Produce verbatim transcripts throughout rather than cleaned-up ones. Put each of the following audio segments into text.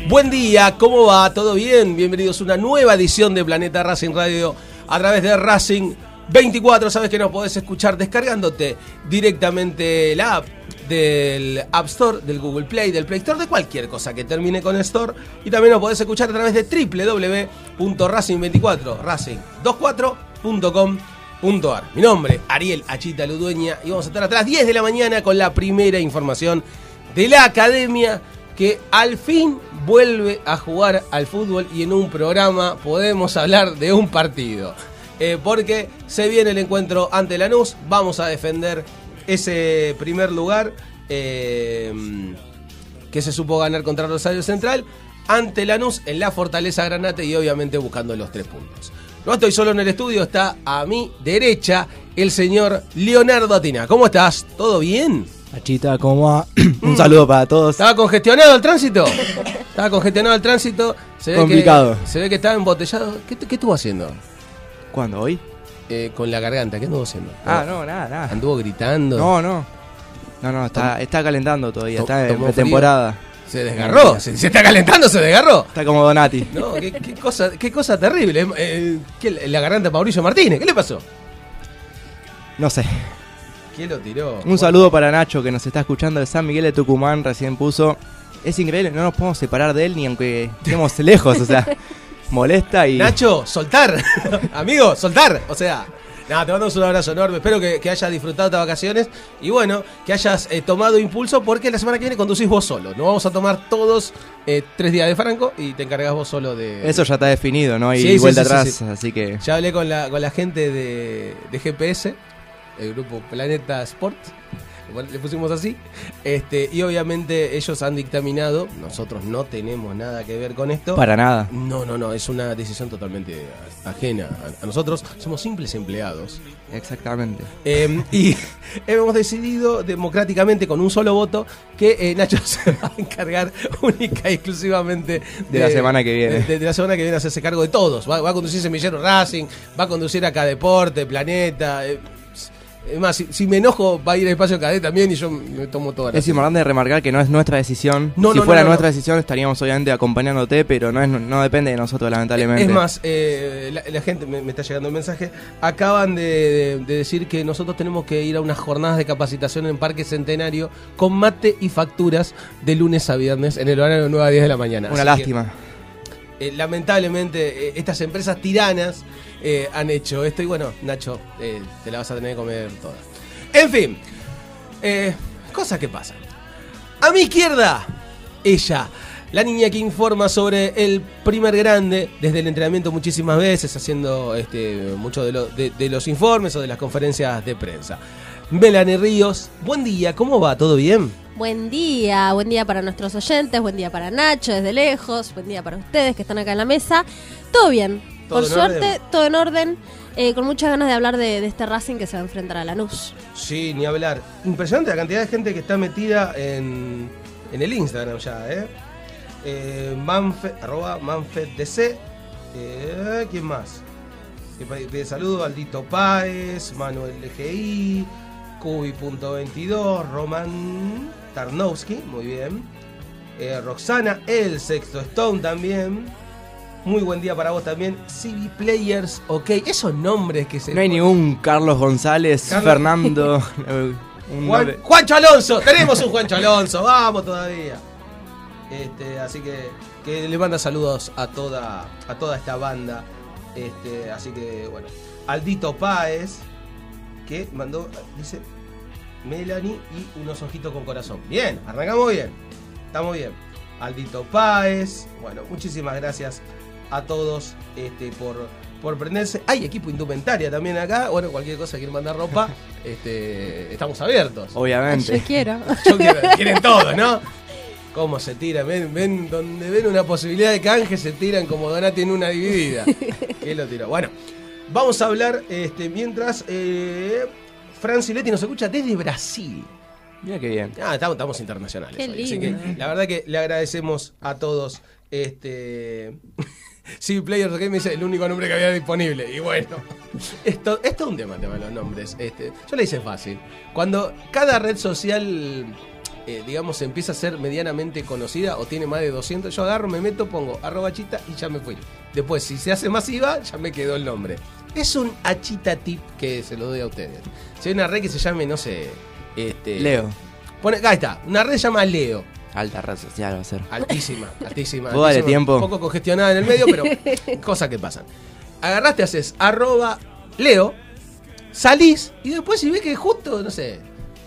Buen día, ¿cómo va? ¿Todo bien? Bienvenidos a una nueva edición de Planeta Racing Radio a través de Racing veinticuatro. Sabes que nos podés escuchar descargándote directamente la app del App Store, del Google Play, del Play Store, de cualquier cosa que termine con Store. Y también nos podés escuchar a través de doble u doble u doble u punto racing veinticuatro, racing veinticuatro punto com punto a r. Mi nombre, Ariel Achita Ludueña, y vamos a estar hasta las diez de la mañana con la primera información de la academia, que al fin vuelve a jugar al fútbol y en un programa podemos hablar de un partido. Eh, porque se viene el encuentro ante Lanús, vamos a defender ese primer lugar eh, que se supo ganar contra Rosario Central ante Lanús en la Fortaleza Granate y obviamente buscando los tres puntos. No estoy solo en el estudio, está a mi derecha el señor Leonardo Atina. ¿Cómo estás? ¿Todo bien? Achita, ¿cómo va? Un saludo para todos. ¿Estaba congestionado el tránsito? Estaba congestionado el tránsito. Se ve Complicado. Que, se ve que estaba embotellado. ¿Qué, qué estuvo haciendo? ¿Cuándo? ¿Hoy? Eh, con la garganta, ¿qué anduvo haciendo? Ah, no, nada, nada. ¿Anduvo gritando? No, no. No, no, está, está calentando todavía, está en Tomó pretemporada. ¿Se desgarró? ¿Se, ¿Se está calentando? ¿Se desgarró? Está como Donati. No, qué, qué cosa, qué cosa terrible. Eh, ¿qué, la garganta de Mauricio Martínez, ¿qué le pasó? No sé. ¿Quién lo tiró? Un saludo para Nacho, que nos está escuchando de San Miguel de Tucumán, recién puso. Es increíble, no nos podemos separar de él ni aunque estemos lejos, o sea, molesta y... Nacho, soltar. Amigo, soltar. O sea, nada, te mandamos un abrazo enorme. Espero que, que hayas disfrutado de vacaciones y bueno, que hayas eh, tomado impulso, porque la semana que viene conducís vos solo. No vamos a tomar todos eh, tres días de Franco y te encargás vos solo de... Eso ya está definido, no hay sí, vuelta sí, sí, atrás, sí, sí. Así que... Ya hablé con la, con la gente de, de G P S, el grupo Planeta Sport, le pusimos así, este, y obviamente ellos han dictaminado, nosotros no tenemos nada que ver con esto. Para nada. No, no, no, es una decisión totalmente ajena a, a nosotros, somos simples empleados. Exactamente. Eh, y hemos decidido democráticamente, con un solo voto, que eh, Nacho se va a encargar única y exclusivamente de, de la semana que viene. De, de la semana que viene a hacerse cargo de todos. Va, va a conducir Semillero Racing, va a conducir acá Deporte, Planeta... Eh, Es más, si, si me enojo va a ir al espacio Cadet también y yo me tomo toda la... Es importante remarcar que no es nuestra decisión. No, si no, fuera no, no, nuestra no. decisión estaríamos obviamente acompañándote, pero no es no depende de nosotros, lamentablemente. Es más, eh, la, la gente, me, me está llegando un mensaje, acaban de, de, de decir que nosotros tenemos que ir a unas jornadas de capacitación en Parque Centenario con mate y facturas de lunes a viernes en el horario de nueve a diez de la mañana. Una Así lástima. Que, eh, lamentablemente, eh, estas empresas tiranas eh, han hecho esto y bueno, Nacho, eh, te la vas a tener que comer toda. En fin, eh, cosas que pasan. A mi izquierda, ella, la niña que informa sobre el primer grande desde el entrenamiento muchísimas veces, haciendo este, muchos de, lo, de, de los informes o de las conferencias de prensa. Melanie Ríos, buen día, ¿cómo va? ¿Todo bien? Buen día, buen día para nuestros oyentes, buen día para Nacho desde lejos, buen día para ustedes que están acá en la mesa. Todo bien, ¿Todo por en suerte, orden? todo en orden. Eh, con muchas ganas de hablar de, de este Racing que se va a enfrentar a Lanús. Sí, ni hablar. Impresionante la cantidad de gente que está metida en, en el Instagram ya, ¿eh? eh Manfed, arroba ManfedDC. Eh, ¿Quién más? Que pide saludo, Aldito Páez, Manuel L G I, Cubi punto veintidós, Roman Tarnowski, muy bien. Eh, Roxana, el Sexto Stone también. Muy buen día para vos también. C B Players, ok. Esos nombres que se... No hay ningún Carlos González, Carlos... Fernando... un Juan, nombre... Juancho Alonso. Tenemos un Juancho Alonso. Vamos todavía. Este, así que, que le manda saludos a toda, a toda esta banda. Este, así que, bueno. Aldito Páez, que mandó, dice, Melanie y unos ojitos con corazón. Bien, arrancamos bien. Estamos bien. Aldito Páez. Bueno, muchísimas gracias a todos este, por, por prenderse. Hay equipo indumentaria también acá. Bueno, cualquier cosa quieren mandar ropa, este, estamos abiertos. Obviamente. Yo quiero. Yo quiero, quieren todos, ¿no? Cómo se tiran, ven, ven, donde ven una posibilidad de canje, se tiran como Donati en una dividida. ¿Qué lo tiró? Bueno, vamos a hablar este, mientras eh, Fran Siletti nos escucha desde Brasil. Mira qué bien. Ah, estamos, estamos internacionales Qué hoy, así lindo. que la verdad que le agradecemos a todos. Este sí, Players OK me dice el único nombre que había disponible. Y bueno, esto, esto es un tema, el tema de los nombres. Este, yo le hice fácil. Cuando cada red social eh, digamos, empieza a ser medianamente conocida o tiene más de doscientos, yo agarro, me meto, pongo arroba chita y ya me fui. Después, si se hace masiva, ya me quedó el nombre. Es un achita tip que se lo doy a ustedes. Si hay una red que se llame, no sé, este, Leo. Pone, ahí está, una red se llama Leo. Alta red social va a ser. Altísima, altísima. Vos dale altísima, tiempo. Un poco congestionada en el medio, pero cosas que pasan. Agarraste, haces arroba Leo, salís y después si ves que justo, no sé,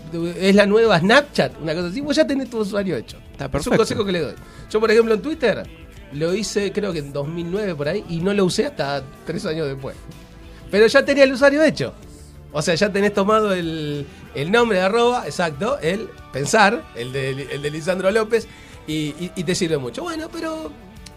es la nueva Snapchat, una cosa así, vos ya tenés tu usuario hecho. Está Es perfecto. un consejo que le doy. Yo, por ejemplo, en Twitter lo hice creo que en dos mil nueve por ahí y no lo usé hasta tres años después. Pero ya tenía el usuario hecho. O sea, ya tenés tomado el, el nombre de arroba, exacto, el pensar, el de, el de Lisandro López, y, y, y te sirve mucho. Bueno, pero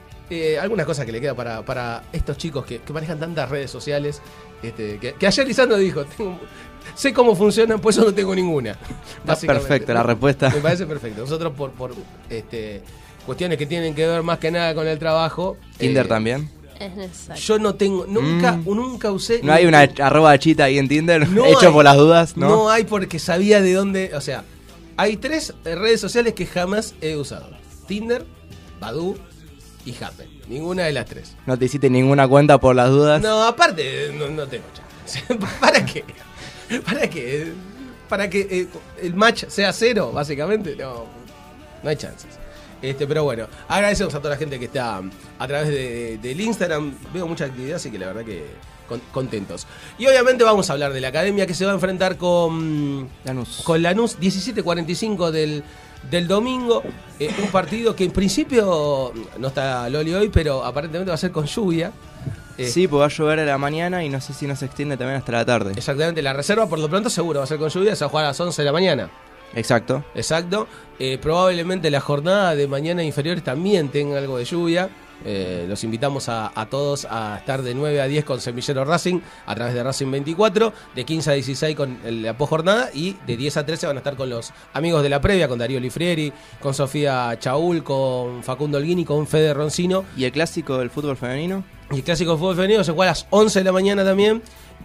eh, algunas cosas que le queda para, para estos chicos que, que manejan tantas redes sociales, este, que, que ayer Lisandro dijo, tengo, sé cómo funcionan, pues yo no tengo ninguna. Está perfecta la respuesta. Me parece perfecto. Nosotros por, por este, cuestiones que tienen que ver más que nada con el trabajo. Tinder eh, también. Es necesario. Yo no tengo, nunca, Mm. nunca usé. ¿No hay una arroba chita ahí en Tinder? No Hecho hay. por las dudas, ¿no? No hay porque sabía de dónde. O sea, hay tres redes sociales que jamás he usado: Tinder, Badoo y Happn. Ninguna de las tres. No te hiciste ninguna cuenta por las dudas. No, aparte, no, no tengo chance. ¿Para qué? ¿Para qué? ¿Para que eh, el match sea cero, básicamente? No, no hay chances. Este, pero bueno, agradecemos a toda la gente que está a través de, del Instagram. Veo mucha actividad, así que la verdad que con, contentos. Y obviamente vamos a hablar de la academia que se va a enfrentar con Lanús. con Lanús, diecisiete cuarenta y cinco del, del domingo. Eh, un partido que en principio no está Loli hoy, pero aparentemente va a ser con lluvia. Eh, Sí, pues va a llover a la mañana y no sé si no se extiende también hasta la tarde. Exactamente, la reserva por lo pronto seguro va a ser con lluvia, se va a jugar a las once de la mañana. Exacto. Exacto. Eh, probablemente la jornada de mañana inferiores también tenga algo de lluvia. Eh, los invitamos a, a todos a estar de nueve a diez con Semillero Racing a través de Racing veinticuatro, de quince a dieciséis con el- la posjornada y de diez a trece van a estar con los amigos de la previa, con Darío Lifrieri, con Sofía Chaul, con Facundo Olguini, con Fede Roncino. ¿Y el clásico del fútbol femenino? Y el clásico de fútbol femenino se juega a las once de la mañana también.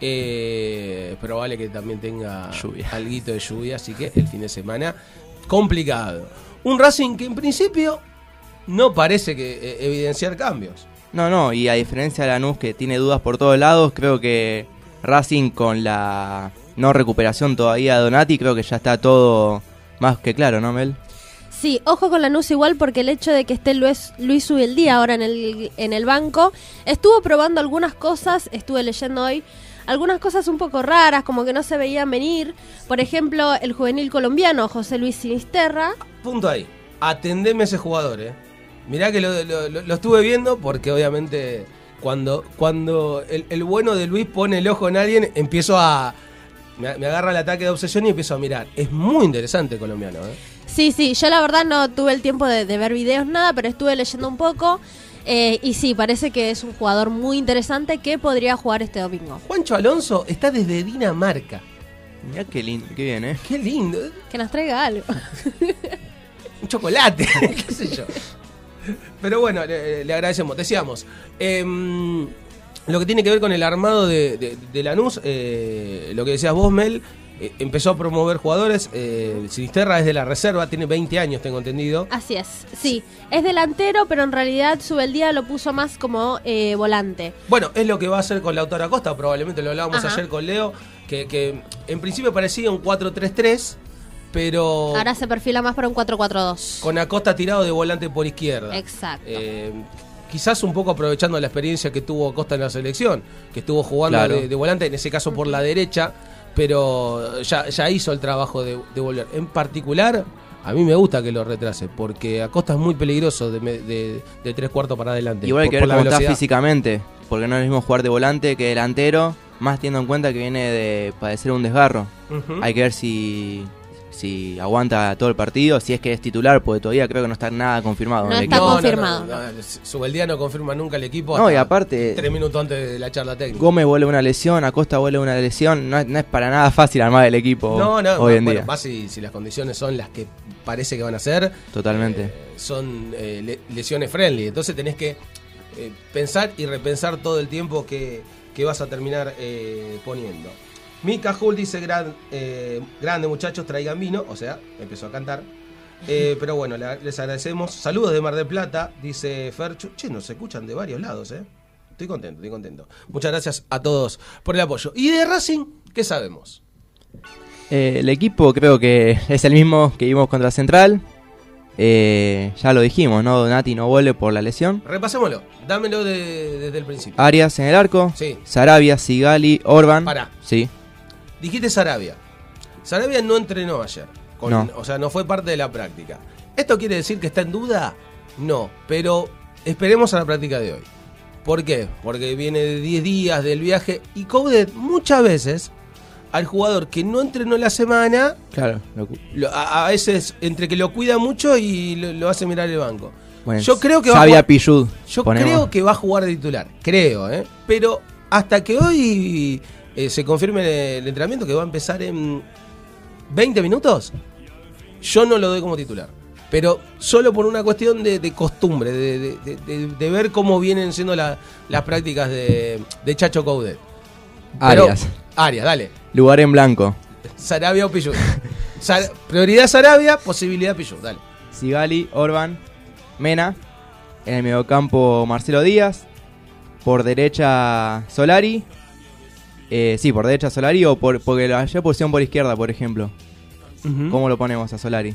Eh, probable que también tenga Lluvia. alguito de lluvia, así que el fin de semana complicado. Un Racing que en principio no parece que eh, evidenciar cambios. No, no, y a diferencia de Lanús que tiene dudas por todos lados, creo que Racing con la no recuperación todavía de Donati, creo que ya está todo más que claro, ¿no, Mel? Sí, ojo con Lanús igual porque el hecho de que esté Luis, Luis Ubeldía ahora en el, en el banco, estuvo probando algunas cosas, estuve leyendo hoy, algunas cosas un poco raras, como que no se veían venir. Por ejemplo, el juvenil colombiano José Luis Sinisterra. Punto ahí. Atendeme a ese jugador, eh. Mirá que lo, lo- lo- lo estuve viendo porque obviamente cuando, cuando el, el bueno de Luis pone el ojo en alguien, empiezo a... Me, me agarra el ataque de obsesión y empiezo a mirar. Es muy interesante el colombiano, eh. Sí, sí, yo la verdad no tuve el tiempo de, de ver videos, nada, pero estuve leyendo un poco. Eh, y sí, parece que es un jugador muy interesante que podría jugar este domingo. Juancho Alonso está desde Dinamarca. Mirá qué lindo, qué bien, ¿eh? Qué lindo. Que nos traiga algo. Un chocolate, qué sé yo. Pero bueno, le, le agradecemos. Decíamos, em, lo que tiene que ver con el armado de, de, de Lanús, eh, lo que decías vos, Mel, eh, empezó a promover jugadores. Eh, Sinisterra es de la reserva, tiene veinte años, tengo entendido. Así es, sí. Es delantero, pero en realidad Subeldía lo puso más como eh, volante. Bueno, es lo que va a hacer con Lautaro Acosta, probablemente lo hablábamos Ajá. ayer con Leo, que, que en principio parecía un cuatro tres tres, pero Ahora se perfila más para un cuatro cuatro dos. con Acosta tirado de volante por izquierda. Exacto. Eh, quizás un poco aprovechando la experiencia que tuvo Acosta en la selección, que estuvo jugando Claro. de, de volante, en ese caso por la derecha, pero ya, ya hizo el trabajo de, de volver. En particular, a mí me gusta que lo retrase, porque Acosta es muy peligroso de, me- de- de tres cuartos para adelante. Igual hay por- que por ver la cómo está velocidad. físicamente, porque no es lo mismo jugar de volante que delantero, más teniendo en cuenta que viene de padecer un desgarro. Ujú. Hay que ver si, si aguanta todo el partido, si es que es titular, porque todavía creo que no está nada confirmado. No en el está equipo. confirmado. No, no, no, Subeldía no confirma nunca el equipo. No, hasta y aparte- tres minutos antes de la charla técnica. Gómez vuelve una lesión, Acosta vuelve una lesión, no es, no es para nada fácil armar el equipo No, no, hoy en bueno, día. más si, si las condiciones son las que parece que van a ser. Totalmente. eh, son eh, le- lesiones friendly. Entonces tenés que eh, pensar y repensar todo el tiempo que, que vas a terminar eh, poniendo. Mika Hull dice: Gran, eh, grande muchachos, traigan vino. O sea, empezó a cantar. Eh, pero bueno, la, les agradecemos. Saludos de Mar del Plata, dice Ferchu. Che, nos escuchan de varios lados, ¿eh? Estoy contento, estoy contento. Muchas gracias a todos por el apoyo. ¿Y de Racing qué sabemos? Eh, el equipo creo que es el mismo que vimos contra Central. Eh, ya lo dijimos, ¿no? Donati no vuelve por la lesión. Repasémoslo, dámelo de, desde el principio. Arias en el arco. Sí. Sarabia, Sigali, Orban. Pará. Sí. Dijiste Sarabia. Sarabia no entrenó ayer. Con, No. O sea, no fue parte de la práctica. ¿Esto quiere decir que está en duda? No, pero esperemos a la práctica de hoy. ¿Por qué? Porque viene de diez días del viaje y Coudet muchas veces al jugador que no entrenó la semana, Claro. Lo, lo- a, a veces entre que lo cuida mucho y lo, lo hace mirar el banco. bueno, Yo creo que va a Xavi jugar- Pillud, Yo ponemos. creo que va a jugar de titular, creo, ¿eh? Pero hasta que hoy eh, se confirme el entrenamiento, que va a empezar en veinte minutos, yo no lo doy como titular. Pero solo por una cuestión de, de costumbre, de, de- de- de- de ver cómo vienen siendo la- las prácticas de, de Chacho Coudet. Pero- Arias. Arias, dale. Lugar en blanco. Sarabia o Pillud. Sar- prioridad Sarabia, posibilidad Pillud, dale. Sigali, Orban, Mena. En el mediocampo Marcelo Díaz. Por derecha Solari. Eh, sí, por derecha Solari o por, porque ayer pusieron por izquierda, por ejemplo. ¿Cómo lo ponemos a Solari?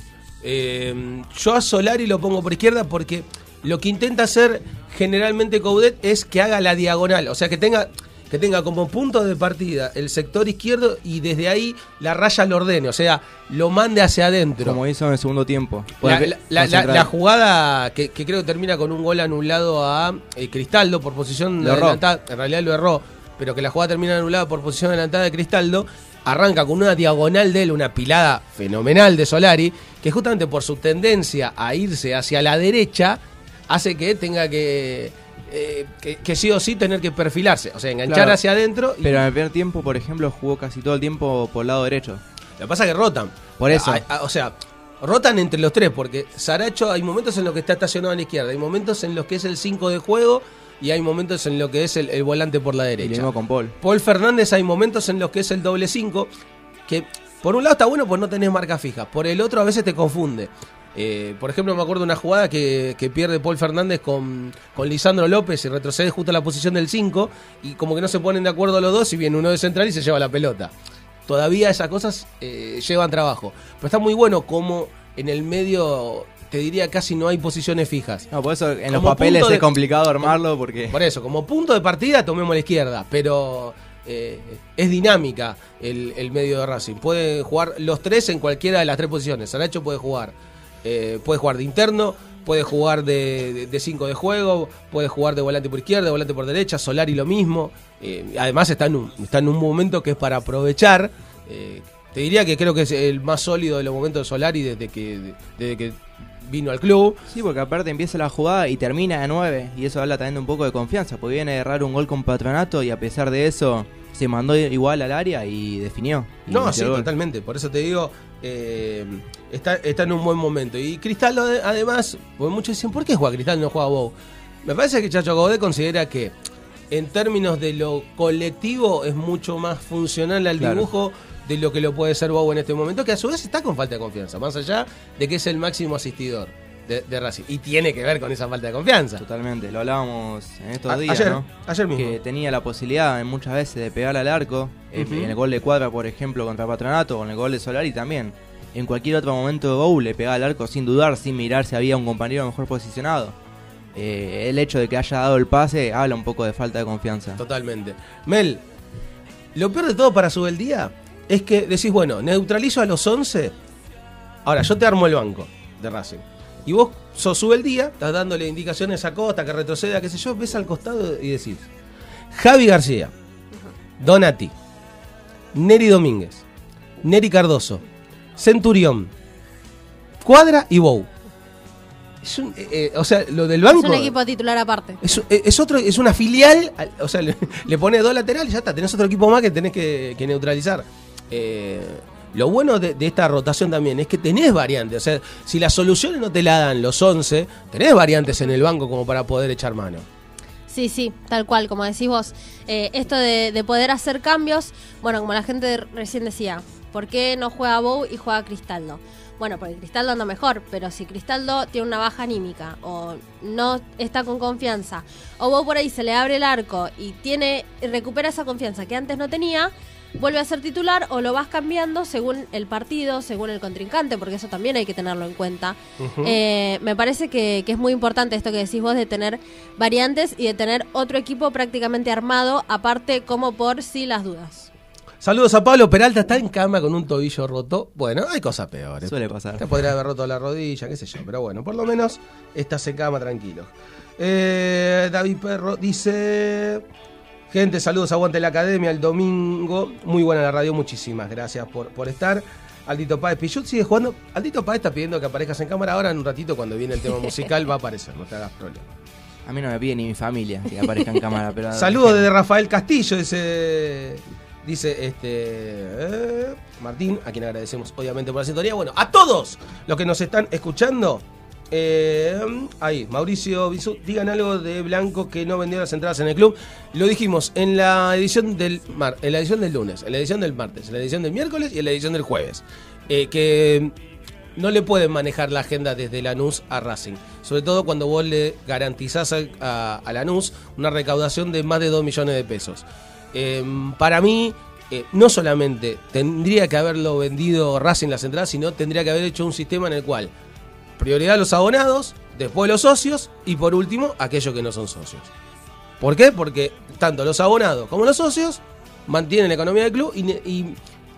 Eh, yo a Solari lo pongo por izquierda porque lo que intenta hacer generalmente Coudet es que haga la diagonal, o sea que tenga que tenga como punto de partida el sector izquierdo y desde ahí la raya lo ordene, o sea, lo mande hacia adentro. Como hizo en el segundo tiempo. La, Porque- la- la- con la- Central. la jugada que, que creo que termina con un gol anulado a eh, Cristaldo por posición Lo erró. adelantada, en realidad lo erró, pero que la jugada termina anulada por posición adelantada de Cristaldo, arranca con una diagonal de él, una pilada fenomenal de Solari, que justamente por su tendencia a irse hacia la derecha, hace que tenga que, eh, que, que sí o sí tener que perfilarse, o sea, enganchar Claro. hacia adentro. Y Pero en el primer tiempo, por ejemplo, jugó casi todo el tiempo por el lado derecho. lo que pasa es que rotan. Por eso. A- a- o sea, rotan entre los tres, porque Saracho hay momentos en los que está estacionado a la izquierda, hay momentos en los que es el cinco de juego y hay momentos en los que es el, el volante por la Y lo derecha. mismo con Paul. Paul Fernández hay momentos en los que es el doble cinco, que por un lado está bueno pues no tenés marca fija, por el otro a veces te confunde. Eh, por ejemplo, me acuerdo de una jugada que, que pierde Paul Fernández con, con Lisandro López y retrocede justo a la posición del cinco y como que no se ponen de acuerdo los dos y viene uno de central y se lleva la pelota. Todavía esas cosas eh, llevan trabajo. Pero está muy bueno como en el medio, te diría, casi no hay posiciones fijas. No, por eso en los Como papeles punto de- es complicado armarlo porque... Por eso, como punto de partida tomemos la izquierda, pero eh, es dinámica el, el medio de Racing. Pueden jugar los tres en cualquiera de las tres posiciones. Saracho puede jugar, eh, puede jugar de interno, puede jugar de, de, de cinco de juego, puede jugar de volante por izquierda, de volante por derecha, Solari lo mismo. Eh, además está en, un, está en un momento que es para aprovechar. Eh, te diría que creo que es el más sólido de los momentos de Solari desde que, desde que vino al club. Sí, porque aparte empieza la jugada y termina de nueve. Y eso habla también de un poco de confianza. Porque viene a errar un gol con Patronato y a pesar de eso se mandó igual al área y definió. Y No, metió sí, el gol. totalmente. Por eso te digo, eh, está, está en un buen momento. Y Cristaldo, ade- además, porque muchos dicen, ¿por qué juega Cristaldo y no juega Bou? Me parece que Chacho Coudet considera que en términos de lo colectivo es mucho más funcional al Claro. dibujo de lo que lo puede ser Bou en este momento, que a su vez está con falta de confianza, más allá de que es el máximo asistidor de, de Racing. Y tiene que ver con esa falta de confianza. Totalmente, lo hablábamos en estos A- días, ayer, ¿no? ayer mismo. Que tenía la posibilidad muchas veces de pegar al arco. eh, Ujú. En el gol de Cuadra, por ejemplo, contra Patronato, o en el gol de Solari también. En cualquier otro momento de Bou le pegaba al arco sin dudar, sin mirar si había un compañero mejor posicionado. Eh, el hecho de que haya dado el pase habla un poco de falta de confianza. Totalmente. Mel, lo peor de todo para su el día es que decís, bueno, neutralizo a los once. Ahora, yo te armo el banco de Racing. Y vos sos sube el día, estás dándole indicaciones a Costa, que retroceda, qué sé yo, ves al costado y decís, Javi García, Donati, Neri Domínguez, Neri Cardoso, Centurión, Cuadra y Bou. Es un, eh, eh, o sea, lo del banco... Es un equipo titular aparte. Es, es otro, es una filial, o sea, le, le pones dos laterales y ya está, tenés otro equipo más que tenés que, que neutralizar. Eh, lo bueno de, de esta rotación también es que tenés variantes, o sea, si las soluciones no te la dan los once, tenés variantes en el banco como para poder echar mano. Sí, sí, tal cual, como decís vos. Eh, esto de, de poder hacer cambios, bueno, como la gente recién decía, ¿por qué no juega Bou y juega Cristaldo? Bueno, porque Cristaldo anda mejor, pero si Cristaldo tiene una baja anímica o no está con confianza, o vos por ahí se le abre el arco y tiene recupera esa confianza que antes no tenía, vuelve a ser titular o lo vas cambiando según el partido, según el contrincante, porque eso también hay que tenerlo en cuenta. Uh-huh. Eh, me parece que, que es muy importante esto que decís vos de tener variantes y de tener otro equipo prácticamente armado, aparte como por si las dudas. Saludos a Pablo Peralta, está en cama con un tobillo roto. Bueno, hay cosas peores. Suele pasar. Te podría haber roto la rodilla, qué sé yo. Pero bueno, por lo menos estás en cama tranquilo. Eh, David Perro dice... Gente, saludos, aguante la academia el domingo. Muy buena la radio, muchísimas gracias por, por estar. Aldito Páez Pichut sigue jugando. Aldito Páez está pidiendo que aparezcas en cámara. Ahora en un ratito cuando viene el tema musical va a aparecer, no te hagas problema. A mí no me pide ni mi familia que aparezca en cámara. Pero saludos desde Rafael Castillo, dice... Dice este eh, Martín, a quien agradecemos obviamente por la sintonía. Bueno, a todos los que nos están escuchando, eh, ahí, Mauricio Bisú, digan algo de Blanco que no vendió las entradas en el club. Lo dijimos en la edición del mar, en la edición del lunes, en la edición del martes, en la edición del miércoles y en la edición del jueves. Eh, que no le pueden manejar la agenda desde Lanús a Racing. Sobre todo cuando vos le garantizás a, a, a Lanús una recaudación de más de dos millones de pesos. Eh, para mí, eh, no solamente tendría que haberlo vendido Racing las entradas, sino tendría que haber hecho un sistema en el cual prioridad a los abonados, después los socios y por último aquellos que no son socios. ¿Por qué? Porque tanto los abonados como los socios mantienen la economía del club y,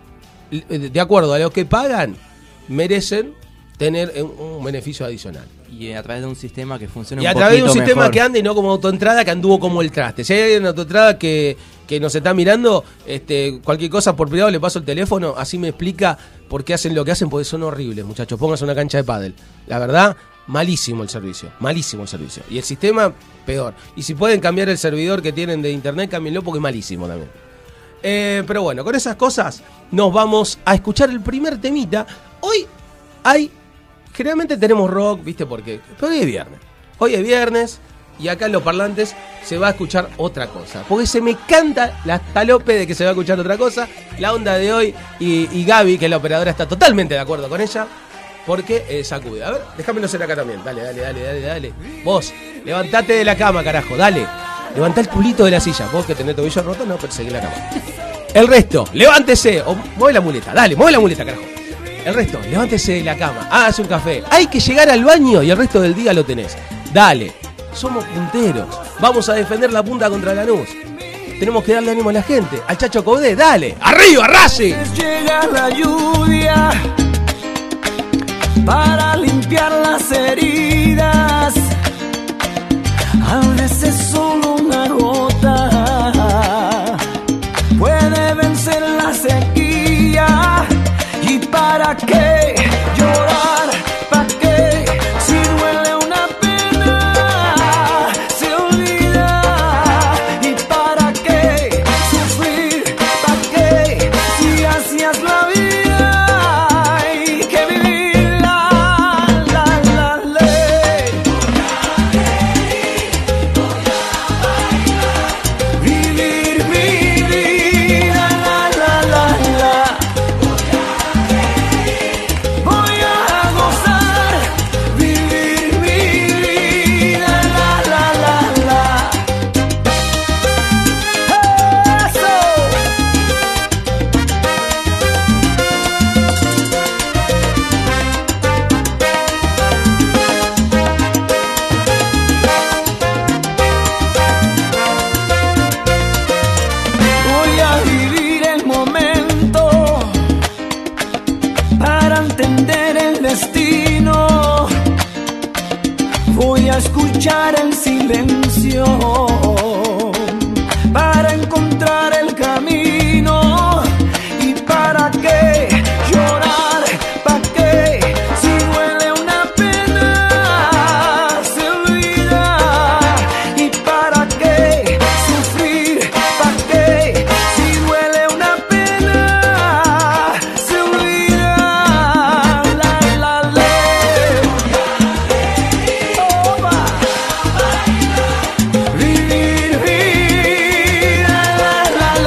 y de acuerdo a lo que pagan merecen tener un, un beneficio adicional. Y a través de un sistema que funcione y un a poquito través de un sistema mejor. Que ande y no como autoentrada que anduvo como el traste. Si hay alguien en autoentrada que, que nos está mirando, este, cualquier cosa por privado le paso el teléfono, así me explica por qué hacen lo que hacen, porque son horribles, muchachos. Pónganse una cancha de pádel. La verdad, malísimo el servicio, malísimo el servicio. Y el sistema, peor. Y si pueden cambiar el servidor que tienen de internet, cámbienlo porque es malísimo también. Eh, pero bueno, con esas cosas nos vamos a escuchar el primer temita. Hoy hay... Generalmente tenemos rock, ¿viste? Porque pero hoy es viernes. Hoy es viernes y acá en los parlantes se va a escuchar otra cosa. Porque se me canta la talope de que se va a escuchar otra cosa. La onda de hoy y, y Gaby, que es la operadora, está totalmente de acuerdo con ella. Porque eh, sacude. A ver, déjamelo hacer acá también. Dale, dale, dale, dale, dale. Vos, levantate de la cama, carajo, dale. Levantá el culito de la silla. Vos que tenés tobillo roto, no, pero seguí la cama. El resto, levántese. O mueve la muleta, dale, mueve la muleta, carajo. El resto, levántese de la cama, hágase un café. Hay que llegar al baño y el resto del día lo tenés. Dale, somos punteros. Vamos a defender la punta contra Lanús. Tenemos que darle ánimo a la gente. Al Chacho Codé, dale. ¡Arriba, Racing! Llega la lluvia para limpiar las heridas. A veces solo una gota puede vencer la sequía. ¿Y para qué llorar? ¿Para qué? Si duele una pena, se olvida. ¿Y para qué sufrir? ¿Para qué? Si hacías la vida, hay que vivirla, la, la, ley. Vivir mi vida, la, la, la, la. Voy a gozar, vivir mi vida, la, la, la, la. Eso. Voy a vivir el momento para entender el destino. Voy a escuchar el silencio para encontrar el camino. ¿Y para qué llorar? ¿Para qué? Si duele una pena, se olvida. ¿Y para qué sufrir? ¿Para qué? Si duele una pena, se olvida. La, la, ley. Opa. Vivir vida, la, la,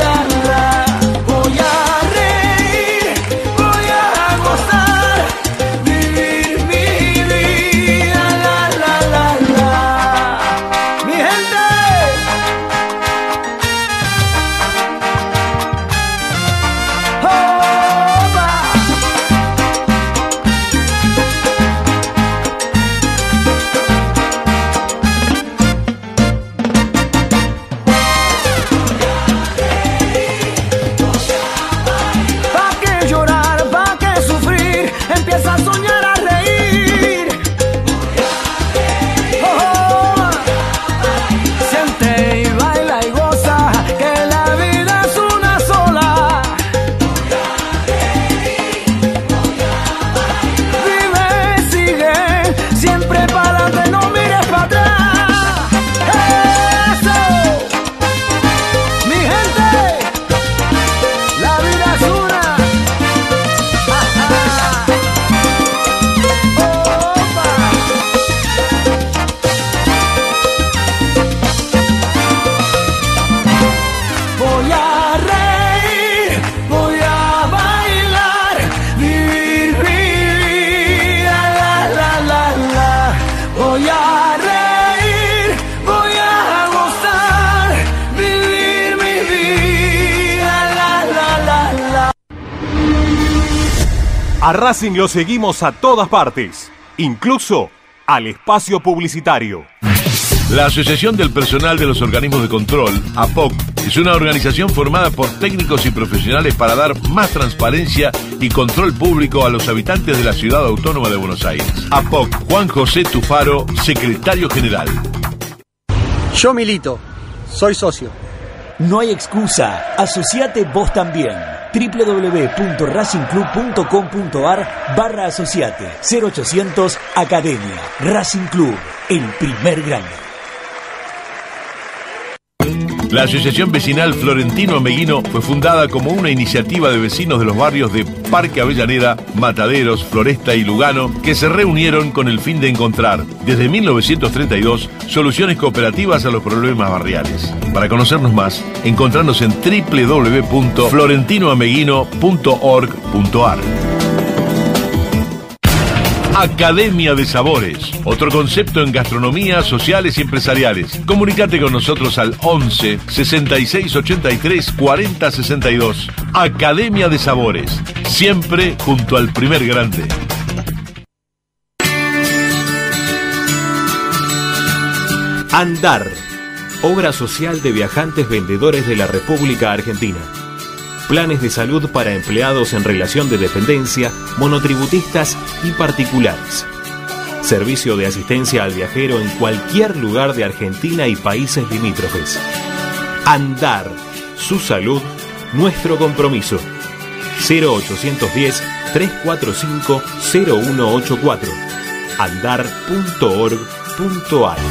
A Racing lo seguimos a todas partes, incluso al espacio publicitario. La Asociación del Personal de los Organismos de Control, A P O C, es una organización formada por técnicos y profesionales para dar más transparencia y control público a los habitantes de la Ciudad Autónoma de Buenos Aires. A P O C, Juan José Tufaro, secretario general. Yo milito, soy socio. No hay excusa, asociate vos también. doble u doble u doble u punto racing club punto com punto ar barra asociate. cero ochocientos Academia. Racing Club, el primer grande. La Asociación Vecinal Florentino Ameguino fue fundada como una iniciativa de vecinos de los barrios de Parque Avellaneda, Mataderos, Floresta y Lugano, que se reunieron con el fin de encontrar, desde mil novecientos treinta y dos, soluciones cooperativas a los problemas barriales. Para conocernos más, encontrarnos en doble u doble u doble u punto florentino ameguino punto org punto ar. Academia de Sabores, otro concepto en gastronomía, sociales y empresariales. Comunícate con nosotros al once, sesenta y seis, ochenta y tres, cuarenta, sesenta y dos. Academia de Sabores, siempre junto al primer grande. Andar, obra social de viajantes vendedores de la República Argentina. Planes de salud para empleados en relación de dependencia, monotributistas y particulares. Servicio de asistencia al viajero en cualquier lugar de Argentina y países limítrofes. Andar, su salud, nuestro compromiso. cero ochocientos diez, trescientos cuarenta y cinco, cero uno ochenta y cuatro. andar punto org punto ar.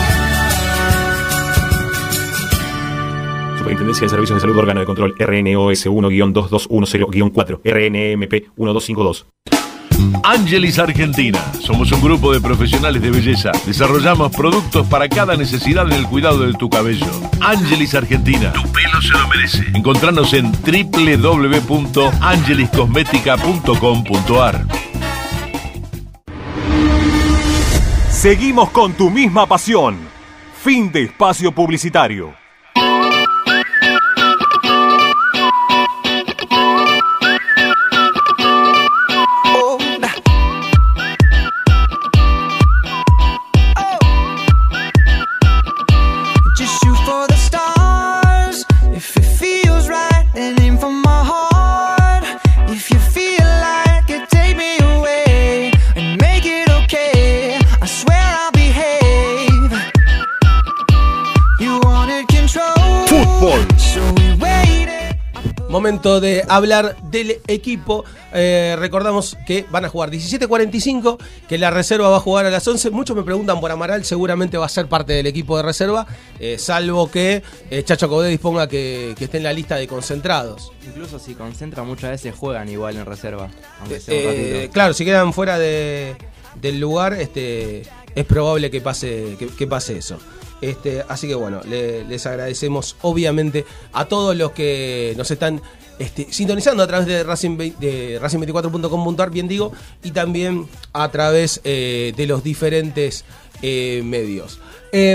Superintendencia de Servicios de Salud, órgano de control R N O S uno guion dos dos uno cero guion cuatro, R N M P uno dos cinco dos. Angelis Argentina. Somos un grupo de profesionales de belleza. Desarrollamos productos para cada necesidad en el cuidado de tu cabello. Angelis Argentina. Tu pelo se lo merece. Encontranos en doble u doble u doble u punto angelis cosmética punto com punto ar. Seguimos con tu misma pasión. Fin de espacio publicitario. Momento de hablar del equipo. Eh, recordamos que van a jugar diecisiete cuarenta y cinco, que la reserva va a jugar a las once. Muchos me preguntan por Amaral, seguramente va a ser parte del equipo de reserva, eh, salvo que eh, Chacho Caudé disponga que, que esté en la lista de concentrados. Incluso si concentra, muchas veces juegan igual en reserva, aunque sea Eh, un ratito. claro, si quedan fuera de, del lugar, este, es probable que pase, que, que pase eso. Este, así que bueno, le, les agradecemos obviamente a todos los que nos están este, sintonizando a través de Racing, de Racing veinticuatro punto com punto ar, bien digo, y también a través eh, de los diferentes eh, medios. Eh,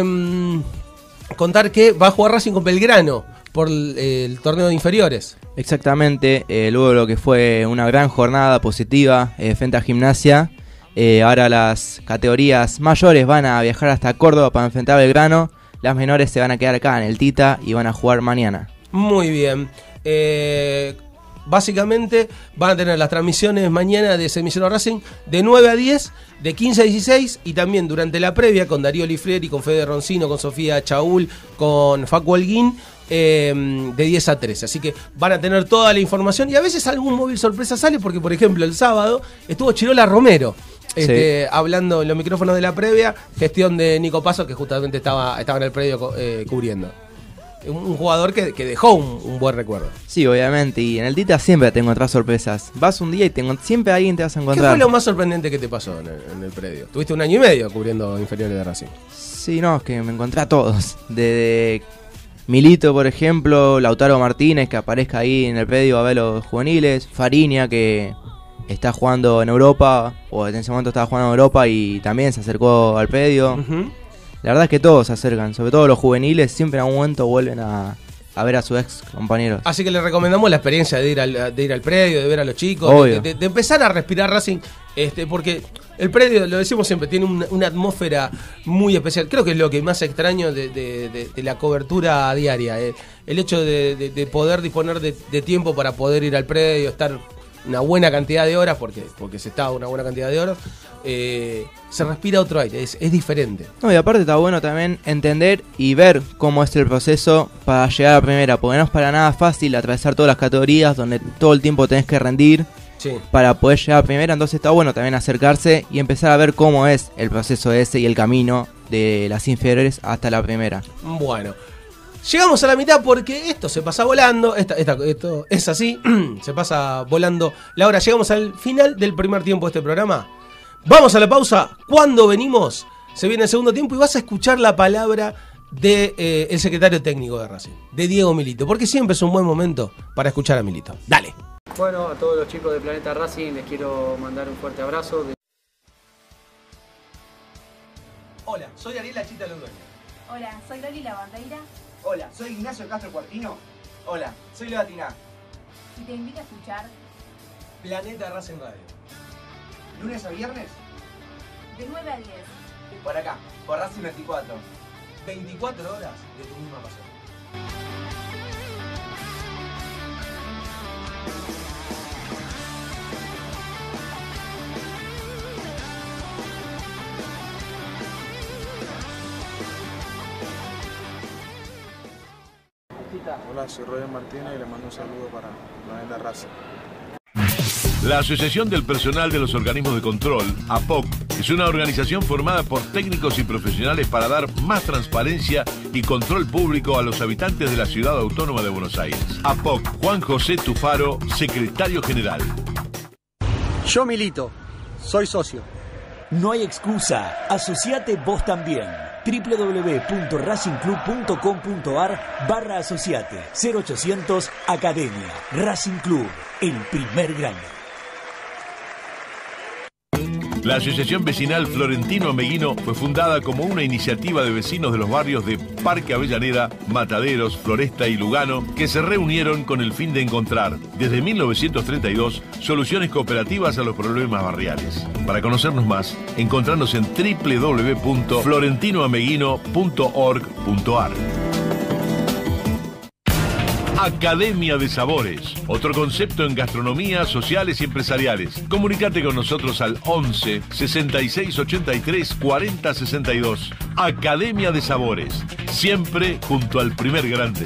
contar que va a jugar Racing con Belgrano por el, el torneo de inferiores. Exactamente, eh, luego de lo que fue una gran jornada positiva eh, frente a Gimnasia. Eh, ahora las categorías mayores van a viajar hasta Córdoba para enfrentar a Belgrano. Las menores se van a quedar acá en el Tita y van a jugar mañana. Muy bien. Eh, básicamente van a tener las transmisiones mañana de Semillero Racing de nueve a diez, de quince a dieciséis, y también durante la previa con Darío Lifrieri, con Fede Roncino, con Sofía Chaul, con Facu Holguín, eh, de diez a trece. Así que van a tener toda la información, y a veces algún móvil sorpresa sale, porque por ejemplo el sábado estuvo Chirola Romero Este, sí. hablando en los micrófonos de la previa, gestión de Nico Paso, que justamente estaba, estaba en el predio eh, cubriendo. Un, un jugador que, que dejó un, un buen recuerdo. Sí, obviamente, y en el Tita siempre te encontrás sorpresas. Vas un día y te, siempre alguien te vas a encontrar. ¿Qué fue lo más sorprendente que te pasó en el, en el predio? Tuviste un año y medio cubriendo inferiores de Racing. Sí, no, es que me encontré a todos. Desde Milito, por ejemplo, Lautaro Martínez, que aparezca ahí en el predio a ver los juveniles, Fariña, que está jugando en Europa, o en ese momento estaba jugando en Europa y también se acercó al predio. Uh-huh. La verdad es que todos se acercan, sobre todo los juveniles, siempre en algún momento vuelven a, a ver a sus ex compañeros. Así que le recomendamos la experiencia de ir al, de ir al predio, de ver a los chicos, Obvio. de, de, de empezar a respirar Racing, este, porque el predio, lo decimos siempre, tiene una, una atmósfera muy especial. Creo que es lo que más extraño de, de, de, de la cobertura diaria, eh. el hecho de, de, de poder disponer de, de tiempo para poder ir al predio, estar una buena cantidad de horas, porque, porque se está una buena cantidad de horas, eh, se respira otro aire, es, es diferente. No, y aparte está bueno también entender y ver cómo es el proceso para llegar a primera, porque no es para nada fácil atravesar todas las categorías donde todo el tiempo tenés que rendir Sí. para poder llegar a primera, entonces está bueno también acercarse y empezar a ver cómo es el proceso ese y el camino de las inferiores hasta la primera. Bueno, llegamos a la mitad porque esto se pasa volando, esta, esta, esto es así, se pasa volando la hora. Llegamos al final del primer tiempo de este programa. Vamos a la pausa. Cuando venimos, se viene el segundo tiempo y vas a escuchar la palabra de eh, el secretario técnico de Racing, de Diego Milito, porque siempre es un buen momento para escuchar a Milito. Dale. Bueno, a todos los chicos de Planeta Racing les quiero mandar un fuerte abrazo. Hola, soy Ariela Chita Londoño. Hola, soy Loli La Bandeira. Hola, soy Ignacio Castro Cuartino. Hola, soy Leo Atiná. Y te invito a escuchar Planeta Racing Radio. Lunes a viernes, de nueve a diez. por acá, por Racing veinticuatro. veinticuatro horas de tu misma pasión. Hola, soy Roger Martínez y le mando un saludo para Planeta Racing. La Asociación del Personal de los Organismos de Control, A P O C, es una organización formada por técnicos y profesionales para dar más transparencia y control público a los habitantes de la Ciudad Autónoma de Buenos Aires. A P O C, Juan José Tufaro, secretario general. Yo milito, soy socio. No hay excusa, asociate vos también. w w w punto racing club punto com punto a r barra asociate cero ochocientos Academia Racing Club, el primer grande. La Asociación Vecinal Florentino Ameguino fue fundada como una iniciativa de vecinos de los barrios de Parque Avellaneda, Mataderos, Floresta y Lugano, que se reunieron con el fin de encontrar, desde mil novecientos treinta y dos, soluciones cooperativas a los problemas barriales. Para conocernos más, encontrarnos en w w w punto florentino ameguino punto org punto a r. Academia de Sabores, otro concepto en gastronomía, sociales y empresariales. Comunicate con nosotros al once, sesenta y seis, ochenta y tres, cuarenta, sesenta y dos. Academia de Sabores, siempre junto al primer grande.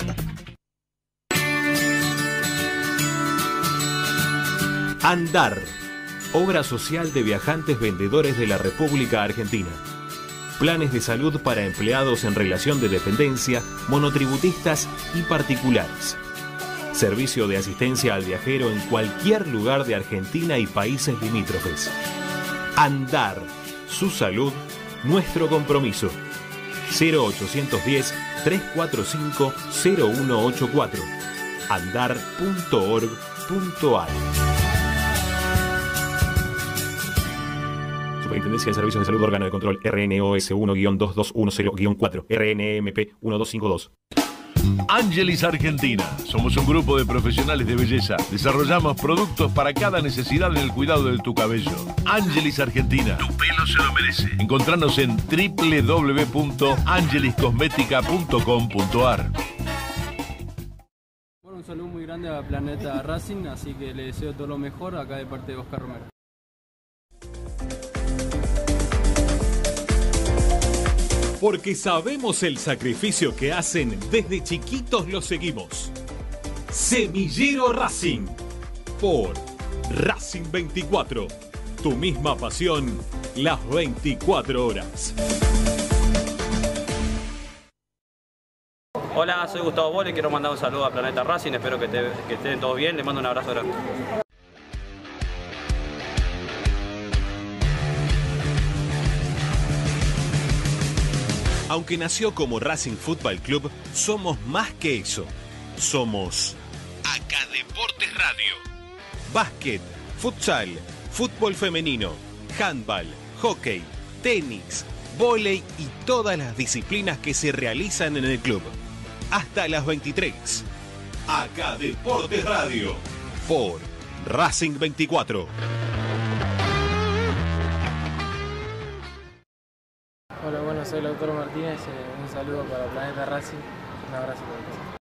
Andar, obra social de viajantes vendedores de la República Argentina. Planes de salud para empleados en relación de dependencia, monotributistas y particulares. Servicio de asistencia al viajero en cualquier lugar de Argentina y países limítrofes. Andar, su salud, nuestro compromiso. cero ochocientos diez, trescientos cuarenta y cinco, cero uno ochenta y cuatro. andar punto org punto a r. Superintendencia de Servicios de Salud, órgano de control R N O S uno guion dos dos uno cero guion cuatro, R N M P uno dos cinco dos. Angelis Argentina. Somos un grupo de profesionales de belleza. Desarrollamos productos para cada necesidad en el cuidado de tu cabello. Angelis Argentina. Tu pelo se lo merece. Encontrarnos en w w w punto angelis cosmética punto com punto a r. Bueno, un saludo muy grande a Planeta Racing, así que le deseo todo lo mejor acá de parte de Oscar Romero. Porque sabemos el sacrificio que hacen, desde chiquitos los seguimos. Semillero Racing, por Racing veinticuatro, tu misma pasión, las veinticuatro horas. Hola, soy Gustavo Bole, quiero mandar un saludo a Planeta Racing, espero que, te, que estén todos bien, les mando un abrazo grande. Aunque nació como Racing Football Club, somos más que eso. Somos Acá Deportes Radio. Básquet, futsal, fútbol femenino, handball, hockey, tenis, vóley y todas las disciplinas que se realizan en el club. hasta las veintitrés. Acá Deportes Radio, por Racing veinticuatro. Hola, bueno, soy el doctor Martínez. Eh, un saludo para Planeta Racing. Un abrazo para todos.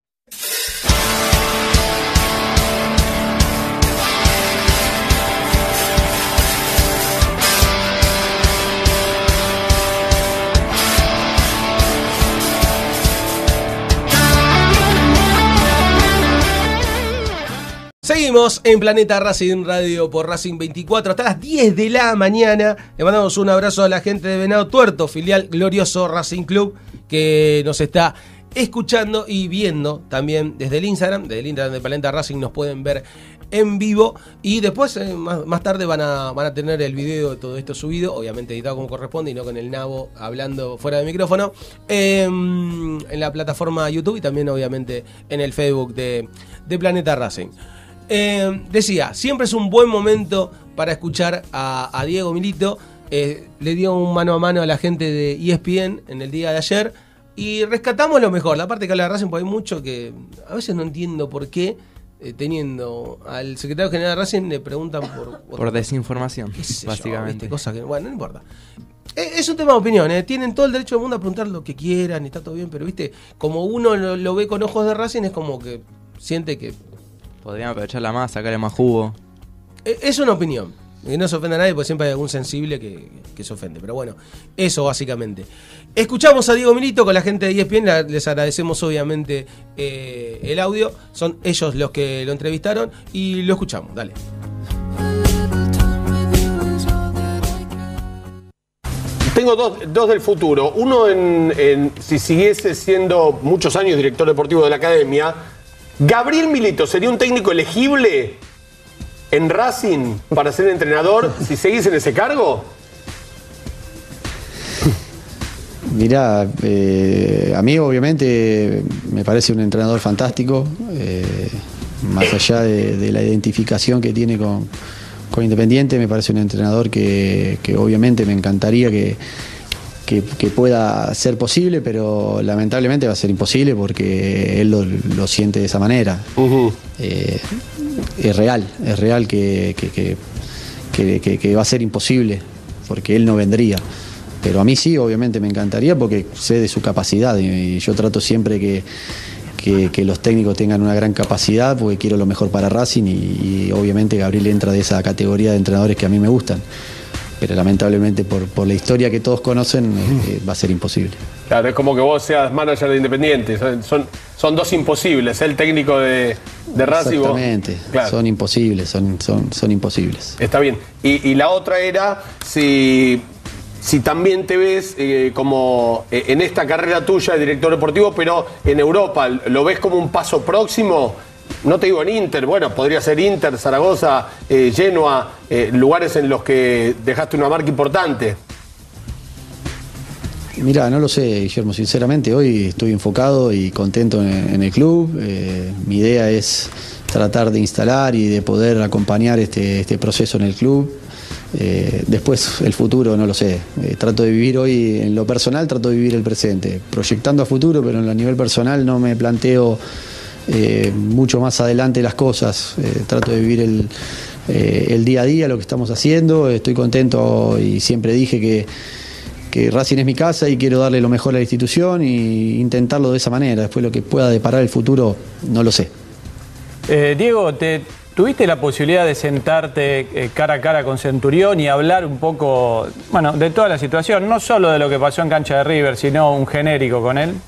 Seguimos en Planeta Racing Radio por Racing veinticuatro hasta las diez de la mañana. Le mandamos un abrazo a la gente de Venado Tuerto, filial glorioso Racing Club, que nos está escuchando y viendo también desde el Instagram. Desde el Instagram de Planeta Racing nos pueden ver en vivo. Y después, eh, más, más tarde, van a, van a tener el video de todo esto subido, obviamente editado como corresponde y no con el nabo hablando fuera de micrófono, eh, en la plataforma YouTube y también, obviamente, en el Facebook de, de Planeta Racing. Eh, decía, siempre es un buen momento para escuchar a, a Diego Milito. Eh, le dio un mano a mano a la gente de E S P N en el día de ayer y rescatamos lo mejor. La parte que habla de Racing, porque hay mucho que a veces no entiendo por qué, eh, teniendo al secretario general de Racing le preguntan por... Por, por desinformación, básicamente. Yo, cosa que, bueno, no importa. Eh, es un tema de opinión, eh. Tienen todo el derecho del mundo a preguntar lo que quieran y está todo bien, pero viste, como uno lo, lo ve con ojos de Racing es como que siente que... Podrían aprovecharla más, sacarle más jugo. Es una opinión. Y no se ofende a nadie porque siempre hay algún sensible que, que se ofende. Pero bueno, eso básicamente. Escuchamos a Diego Milito con la gente de E S P N. Les agradecemos obviamente eh, el audio. Son ellos los que lo entrevistaron y lo escuchamos. Dale. Tengo dos, dos del futuro. Uno, en, en si siguiese siendo muchos años director deportivo de la academia, ¿Gabriel Milito sería un técnico elegible en Racing para ser entrenador si seguís en ese cargo? Mirá, eh, a mí obviamente me parece un entrenador fantástico, eh, más allá de, de la identificación que tiene con, con Independiente, me parece un entrenador que, que obviamente me encantaría que... Que, que pueda ser posible, pero lamentablemente va a ser imposible porque él lo, lo siente de esa manera. Uh-huh. eh, es real, es real que, que, que, que, que, que va a ser imposible porque él no vendría. Pero a mí sí, obviamente me encantaría porque sé de su capacidad y yo trato siempre que, que, que los técnicos tengan una gran capacidad porque quiero lo mejor para Racing y, y obviamente Gabriel entra de esa categoría de entrenadores que a mí me gustan. Pero lamentablemente por, por la historia que todos conocen eh, va a ser imposible. Claro, es como que vos seas manager de Independiente, son, son dos imposibles, el técnico de, de Racing. Exactamente, vos, claro. Son imposibles, son, son, son imposibles. Está bien, y, y la otra era si, si también te ves eh, como eh, en esta carrera tuya de director deportivo, pero en Europa, ¿lo ves como un paso próximo? No te digo en Inter, bueno, podría ser Inter, Zaragoza, eh, Genoa, eh, lugares en los que dejaste una marca importante. Mirá, no lo sé, Guillermo, sinceramente hoy estoy enfocado y contento en, en el club. Eh, mi idea es tratar de instalar y de poder acompañar este, este proceso en el club. Eh, después el futuro no lo sé, eh, trato de vivir hoy en lo personal, trato de vivir el presente, proyectando a futuro, pero en el nivel personal no me planteo Eh, mucho más adelante las cosas, eh, trato de vivir el, eh, el día a día, lo que estamos haciendo, estoy contento y siempre dije que, que Racing es mi casa y quiero darle lo mejor a la institución e intentarlo de esa manera, después lo que pueda deparar el futuro no lo sé. Eh, Diego, te, ¿tuviste la posibilidad de sentarte eh, cara a cara con Centurión y hablar un poco, bueno, de toda la situación, no solo de lo que pasó en cancha de River, sino un genérico con él?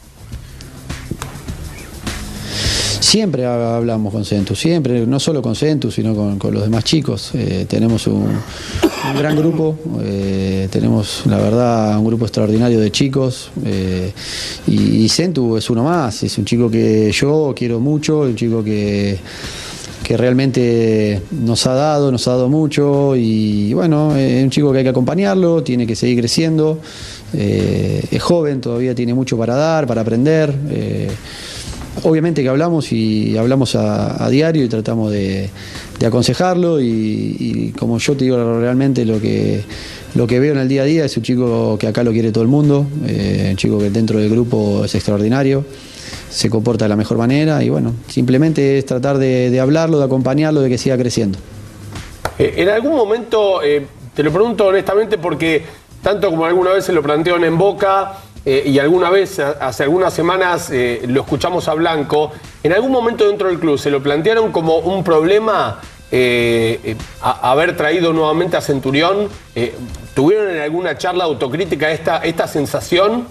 Siempre hablamos con Centu, siempre, no solo con Centu, sino con, con los demás chicos. Eh, tenemos un, un gran grupo, eh, tenemos la verdad un grupo extraordinario de chicos eh, y, y Centu es uno más, es un chico que yo quiero mucho, un chico que, que realmente nos ha dado, nos ha dado mucho y bueno, es un chico que hay que acompañarlo, tiene que seguir creciendo, eh, es joven, todavía tiene mucho para dar, para aprender. Eh, obviamente que hablamos y hablamos a, a diario y tratamos de, de aconsejarlo y, y como yo te digo realmente lo que, lo que veo en el día a día es un chico que acá lo quiere todo el mundo, eh, un chico que dentro del grupo es extraordinario, se comporta de la mejor manera y bueno, simplemente es tratar de, de hablarlo, de acompañarlo, de que siga creciendo. Eh, en algún momento, eh, te lo pregunto honestamente porque tanto como alguna vez se lo plantearon en Boca eh, y alguna vez, hace algunas semanas, eh, lo escuchamos a Blanco, en algún momento dentro del club se lo plantearon como un problema eh, eh, a, haber traído nuevamente a Centurión. Eh, ¿Tuvieron en alguna charla autocrítica esta, esta sensación?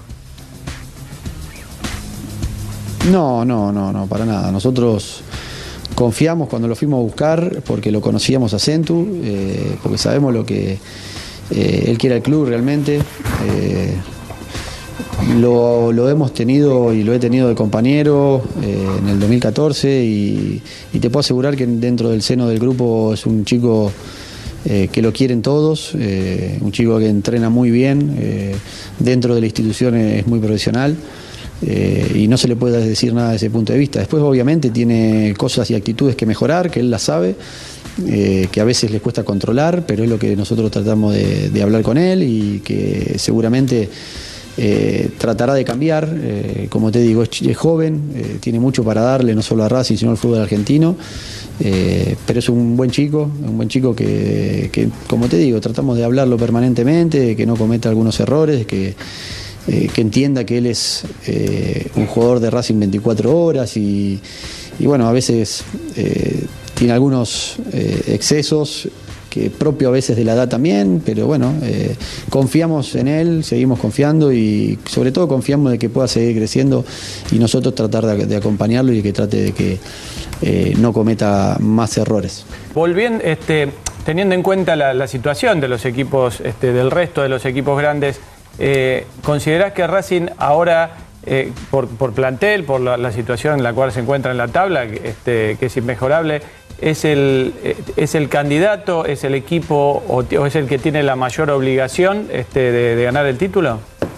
No, no, no, no, para nada. Nosotros confiamos cuando lo fuimos a buscar porque lo conocíamos a Centu, eh, porque sabemos lo que eh, él quiere al club realmente. Eh, lo, lo hemos tenido y lo he tenido de compañero eh, en el dos mil catorce y, y te puedo asegurar que dentro del seno del grupo es un chico eh, que lo quieren todos, eh, un chico que entrena muy bien, eh, dentro de la institución es muy profesional. Eh, y no se le puede decir nada desde ese punto de vista. Después obviamente tiene cosas y actitudes que mejorar, que él las sabe, eh, que a veces les cuesta controlar, pero es lo que nosotros tratamos de, de hablar con él y que seguramente eh, tratará de cambiar. Eh, como te digo, es, es joven, eh, tiene mucho para darle, no solo a Racing, sino al fútbol argentino, eh, pero es un buen chico, un buen chico que, que, como te digo, tratamos de hablarlo permanentemente, de que no cometa algunos errores, que Eh, que entienda que él es eh, un jugador de Racing veinticuatro horas y, y bueno, a veces eh, tiene algunos eh, excesos que propio a veces de la edad también, pero bueno, eh, confiamos en él, seguimos confiando y sobre todo confiamos de que pueda seguir creciendo y nosotros tratar de, de acompañarlo y que trate de que eh, no cometa más errores. Volviendo, este, teniendo en cuenta la, la situación de los equipos, este, del resto de los equipos grandes, Eh, ¿considerás que Racing ahora, eh, por, por plantel, por la, la situación en la cual se encuentra en la tabla, este, que es inmejorable, es el, eh, es el candidato, es el equipo o, o es el que tiene la mayor obligación este, de, de ganar el título?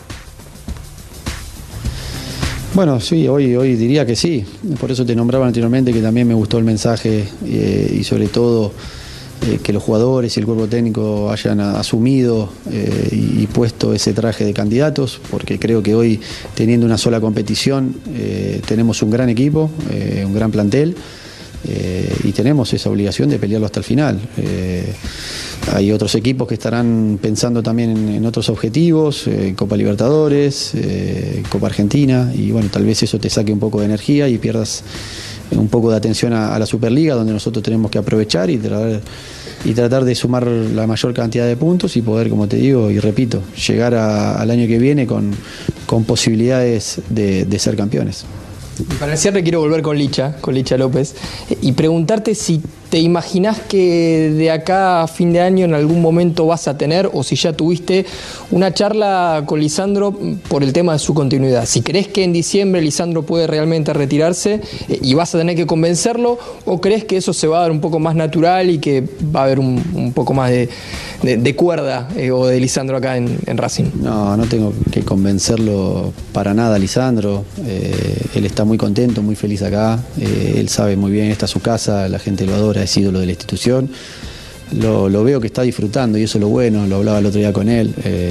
Bueno, sí, hoy, hoy diría que sí. Por eso te nombraba anteriormente que también me gustó el mensaje eh, y sobre todo Eh, que los jugadores y el cuerpo técnico hayan a, asumido eh, y, y puesto ese traje de candidatos, porque creo que hoy, teniendo una sola competición, eh, tenemos un gran equipo, eh, un gran plantel, eh, y tenemos esa obligación de pelearlo hasta el final. Eh, hay otros equipos que estarán pensando también en, en otros objetivos, eh, Copa Libertadores, eh, Copa Argentina, y bueno, tal vez eso te saque un poco de energía y pierdas un poco de atención a, a la Superliga, donde nosotros tenemos que aprovechar y tratar, y tratar de sumar la mayor cantidad de puntos y poder, como te digo y repito, llegar a, al año que viene con, con posibilidades de, de ser campeones. Para el cierre quiero volver con Licha, con Licha López, y preguntarte si te imaginás que de acá a fin de año en algún momento vas a tener, o si ya tuviste, una charla con Lisandro por el tema de su continuidad. Si crees que en diciembre Lisandro puede realmente retirarse eh, y vas a tener que convencerlo, o crees que eso se va a dar un poco más natural y que va a haber un, un poco más de, de, de cuerda eh, o de Lisandro acá en, en Racing. No, no tengo que convencerlo para nada, Lisandro. Eh, él está muy contento, muy feliz acá. Eh, él sabe muy bien, esta es su casa, la gente lo adora, es ídolo de la institución. Lo, lo veo que está disfrutando y eso es lo bueno, lo hablaba el otro día con él. Eh,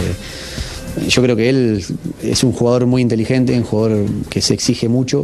yo creo que él es un jugador muy inteligente, un jugador que se exige mucho.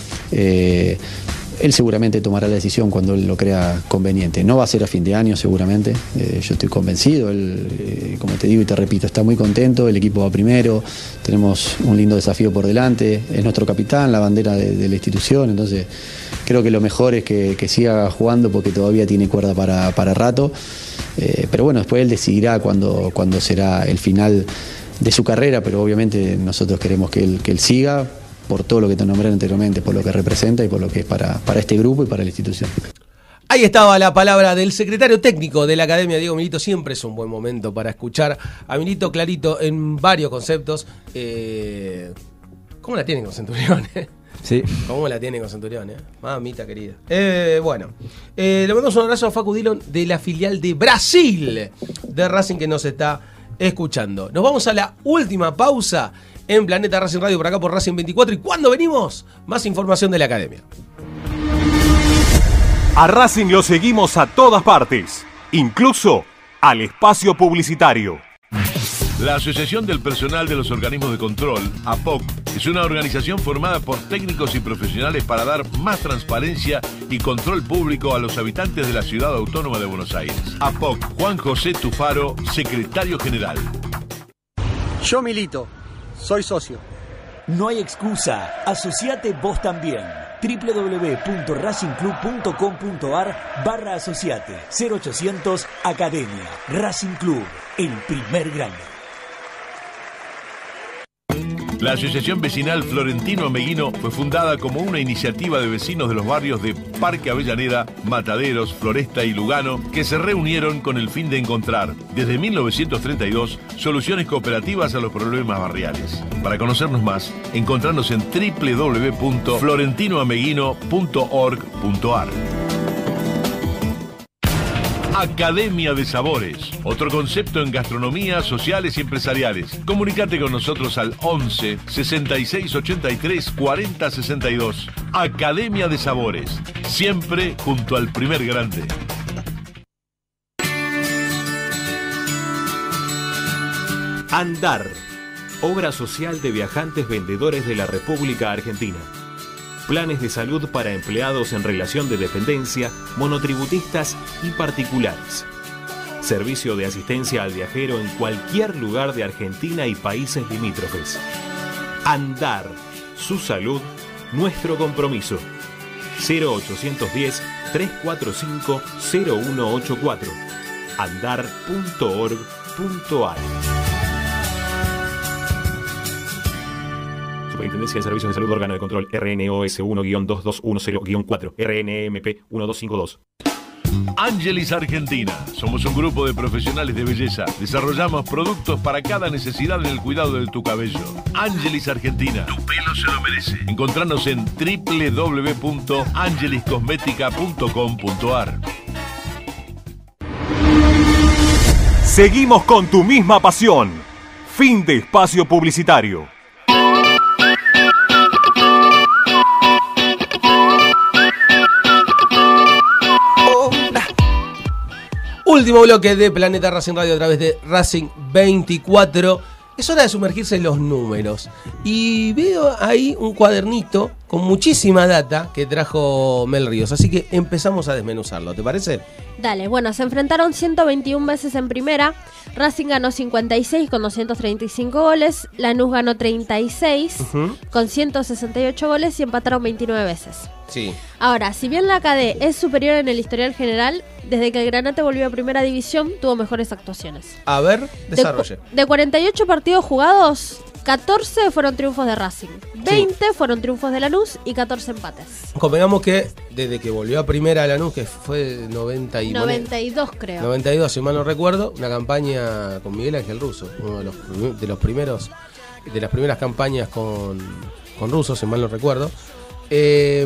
Eh, él seguramente tomará la decisión cuando él lo crea conveniente. No va a ser a fin de año seguramente, eh, yo estoy convencido. Él, eh, como te digo y te repito, está muy contento, el equipo va primero, tenemos un lindo desafío por delante, es nuestro capitán, la bandera de, de la institución, entonces creo que lo mejor es que, que siga jugando porque todavía tiene cuerda para, para rato, eh, pero bueno, después él decidirá cuándo cuando será el final de su carrera, pero obviamente nosotros queremos que él, que él siga, por todo lo que te nombré anteriormente, por lo que representa y por lo que es para, para este grupo y para la institución. Ahí estaba la palabra del secretario técnico de la Academia, Diego Milito. Siempre es un buen momento para escuchar a Milito clarito en varios conceptos. Eh, ¿Cómo la tienen con Centurión? Eh? Sí. ¿Cómo la tienen con Centurión? Eh? Mamita querida. Eh, bueno, eh, le mandamos un abrazo a Facu Dillon de la filial de Brasil de Racing que nos está escuchando. Nos vamos a la última pausa en Planeta Racing Radio por acá por Racing veinticuatro. Y cuando venimos, más información de la academia. A Racing lo seguimos a todas partes, incluso al espacio publicitario. La Asociación del Personal de los Organismos de Control, A P O C, es una organización formada por técnicos y profesionales para dar más transparencia y control público a los habitantes de la Ciudad Autónoma de Buenos Aires. A P O C, Juan José Tufaro, secretario general. Yo milito, soy socio. No hay excusa, asociate vos también. doble u doble u doble u punto racing club punto com punto ar barra asociate. cero ochocientos Academia. Racing Club, el primer grande. La Asociación Vecinal Florentino Ameguino fue fundada como una iniciativa de vecinos de los barrios de Parque Avellaneda, Mataderos, Floresta y Lugano que se reunieron con el fin de encontrar, desde mil novecientos treinta y dos, soluciones cooperativas a los problemas barriales. Para conocernos más, encontrarnos en doble u doble u doble u punto florentino ameguino punto org punto ar. Academia de Sabores, otro concepto en gastronomía, sociales y empresariales. Comunicate con nosotros al once, sesenta y seis, ochenta y tres, cuarenta, sesenta y dos. Academia de Sabores, siempre junto al primer grande. Andar, obra social de viajantes vendedores de la República Argentina. Planes de salud para empleados en relación de dependencia, monotributistas y particulares. Servicio de asistencia al viajero en cualquier lugar de Argentina y países limítrofes. Andar, su salud, nuestro compromiso. cero ochocientos diez, trescientos cuarenta y cinco, cero uno ochenta y cuatro. andar punto org punto ar. Superintendencia de Servicios de Salud, órgano de control R N O S uno guion dos dos uno cero guion cuatro, R N M P uno dos cinco dos. Angelis Argentina. Somos un grupo de profesionales de belleza. Desarrollamos productos para cada necesidad en el cuidado de tu cabello. Angelis Argentina. Tu pelo se lo merece. Encontrarnos en doble u doble u doble u punto angelis cosmética punto com punto ar. Seguimos con tu misma pasión. Fin de espacio publicitario. Último bloque de Planeta Racing Radio a través de Racing veinticuatro. Es hora de sumergirse en los números. Y veo ahí un cuadernito con muchísima data que trajo Mel Ríos. Así que empezamos a desmenuzarlo, ¿te parece? Dale, bueno, se enfrentaron ciento veintiuna veces en primera. Racing ganó cincuenta y seis con doscientos treinta y cinco goles. Lanús ganó treinta y seis uh-huh. con ciento sesenta y ocho goles y empataron veintinueve veces. Sí. Ahora, si bien la A C D es superior en el historial general, desde que el Granate volvió a primera división, tuvo mejores actuaciones. A ver, desarrolle. De, de cuarenta y ocho partidos jugados, catorce fueron triunfos de Racing, veinte sí. fueron triunfos de Lanús y catorce empates. Convengamos que desde que volvió a primera Lanús, que fue noventa y noventa y dos creo. noventa y dos, si mal no recuerdo, una campaña con Miguel Ángel Russo, uno de los, de los primeros, de las primeras campañas con, con Russo, si mal no recuerdo. Eh,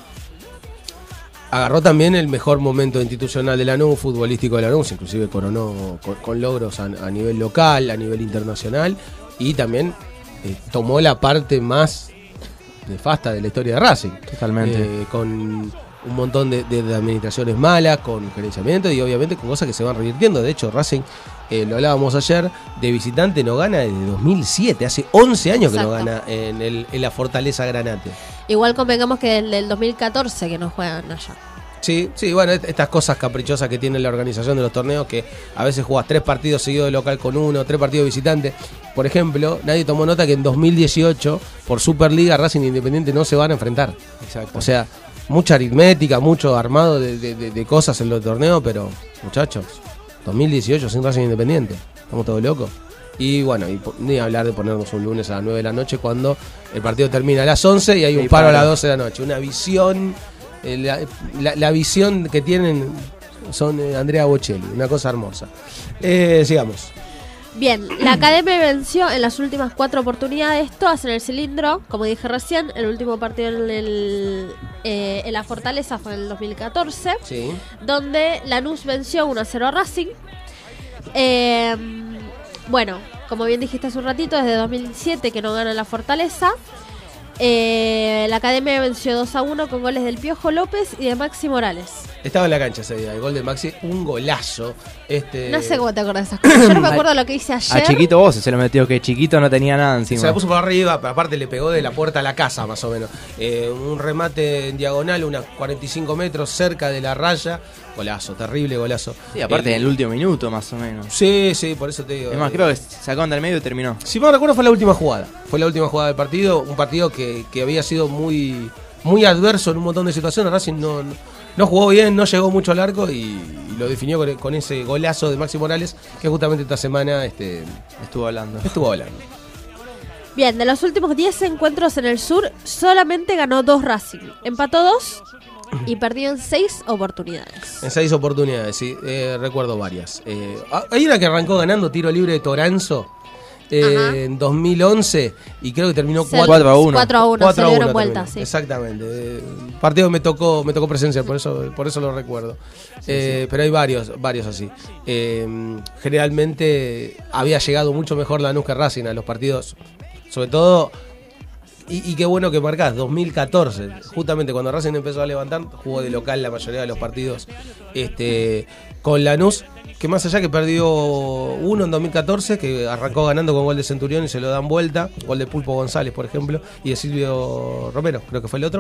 agarró también el mejor momento institucional de Lanús, futbolístico de Lanús, inclusive coronó con, con logros a, a nivel local, a nivel internacional, y también eh, tomó la parte más nefasta de la historia de Racing. Totalmente. Eh, con un montón de, de, de administraciones malas, con gerenciamiento y obviamente con cosas que se van revirtiendo. De hecho, Racing, eh, lo hablábamos ayer, de visitante no gana desde dos mil siete, hace once años Exacto. que no gana en, el, en la Fortaleza Granate. Igual convengamos que desde el dos mil catorce que no juegan allá. Sí, sí, bueno, estas cosas caprichosas que tiene la organización de los torneos, que a veces jugás tres partidos seguidos de local con uno, tres partidos de visitante. Por ejemplo, nadie tomó nota que en dos mil dieciocho, por Superliga, Racing e Independiente no se van a enfrentar. Exacto. O sea, mucha aritmética, mucho armado de, de, de, de cosas en los torneos, pero, muchachos, dos mil dieciocho sin Racing e Independiente. Estamos todos locos. Y bueno, y ni hablar de ponernos un lunes a las nueve de la noche cuando el partido termina a las once y hay un sí, paro a las doce de la noche. Una visión... La, la, la visión que tienen son eh, Andrea Bocelli, una cosa hermosa. Eh, sigamos. Bien, la Academia venció en las últimas cuatro oportunidades, todas en el cilindro, como dije recién. El último partido en, el, eh, en la Fortaleza fue en el dos mil catorce, sí. donde Lanús venció uno a cero a Racing. Eh, bueno, como bien dijiste hace un ratito, desde dos mil siete que no gana la Fortaleza. Eh, la Academia venció dos a uno con goles del Piojo López y de Maxi Morales. Estaba en la cancha ese día, el gol de Maxi, un golazo. Este... No sé cómo te acordás de esas cosas. Yo no me acuerdo lo que hice ayer. A Chiquito vos se lo metió, que Chiquito no tenía nada encima. Se la puso por arriba, pero aparte le pegó de la puerta a la casa, más o menos. Eh, un remate en diagonal, unos cuarenta y cinco metros cerca de la raya. Golazo, terrible golazo. Sí, aparte el... en el último minuto, más o menos. Sí, sí, por eso te digo. Es más, creo que sacó del medio y terminó. Si me recuerdo, fue la última jugada. Fue la última jugada del partido. Un partido que, que había sido muy, muy adverso en un montón de situaciones. Racing no, no, no jugó bien, no llegó mucho al arco y, y lo definió con, con ese golazo de Maxi Morales, que justamente esta semana este, estuvo hablando. Estuvo hablando. Bien, de los últimos diez encuentros en el sur, solamente ganó dos Racing. Empató dos y perdió en seis oportunidades. En seis oportunidades, sí. Eh, recuerdo varias. Eh, hay una que arrancó ganando tiro libre de Toranzo eh, en dos mil once y creo que terminó cuatro a uno. cuatro a uno, se dieron vuelta, sí. Exactamente. Eh, partido me tocó me tocó presenciar, por eso por eso lo recuerdo. Sí, eh, sí. Pero hay varios varios así. Eh, generalmente había llegado mucho mejor Lanús que Racing a los partidos, sobre todo. Y, y qué bueno que marcás, dos mil catorce, justamente cuando Racing empezó a levantar, jugó de local la mayoría de los partidos este, con Lanús, que más allá que perdió uno en dos mil catorce, que arrancó ganando con gol de Centurión y se lo dan vuelta, gol de Pulpo González, por ejemplo, y de Silvio Romero, creo que fue el otro.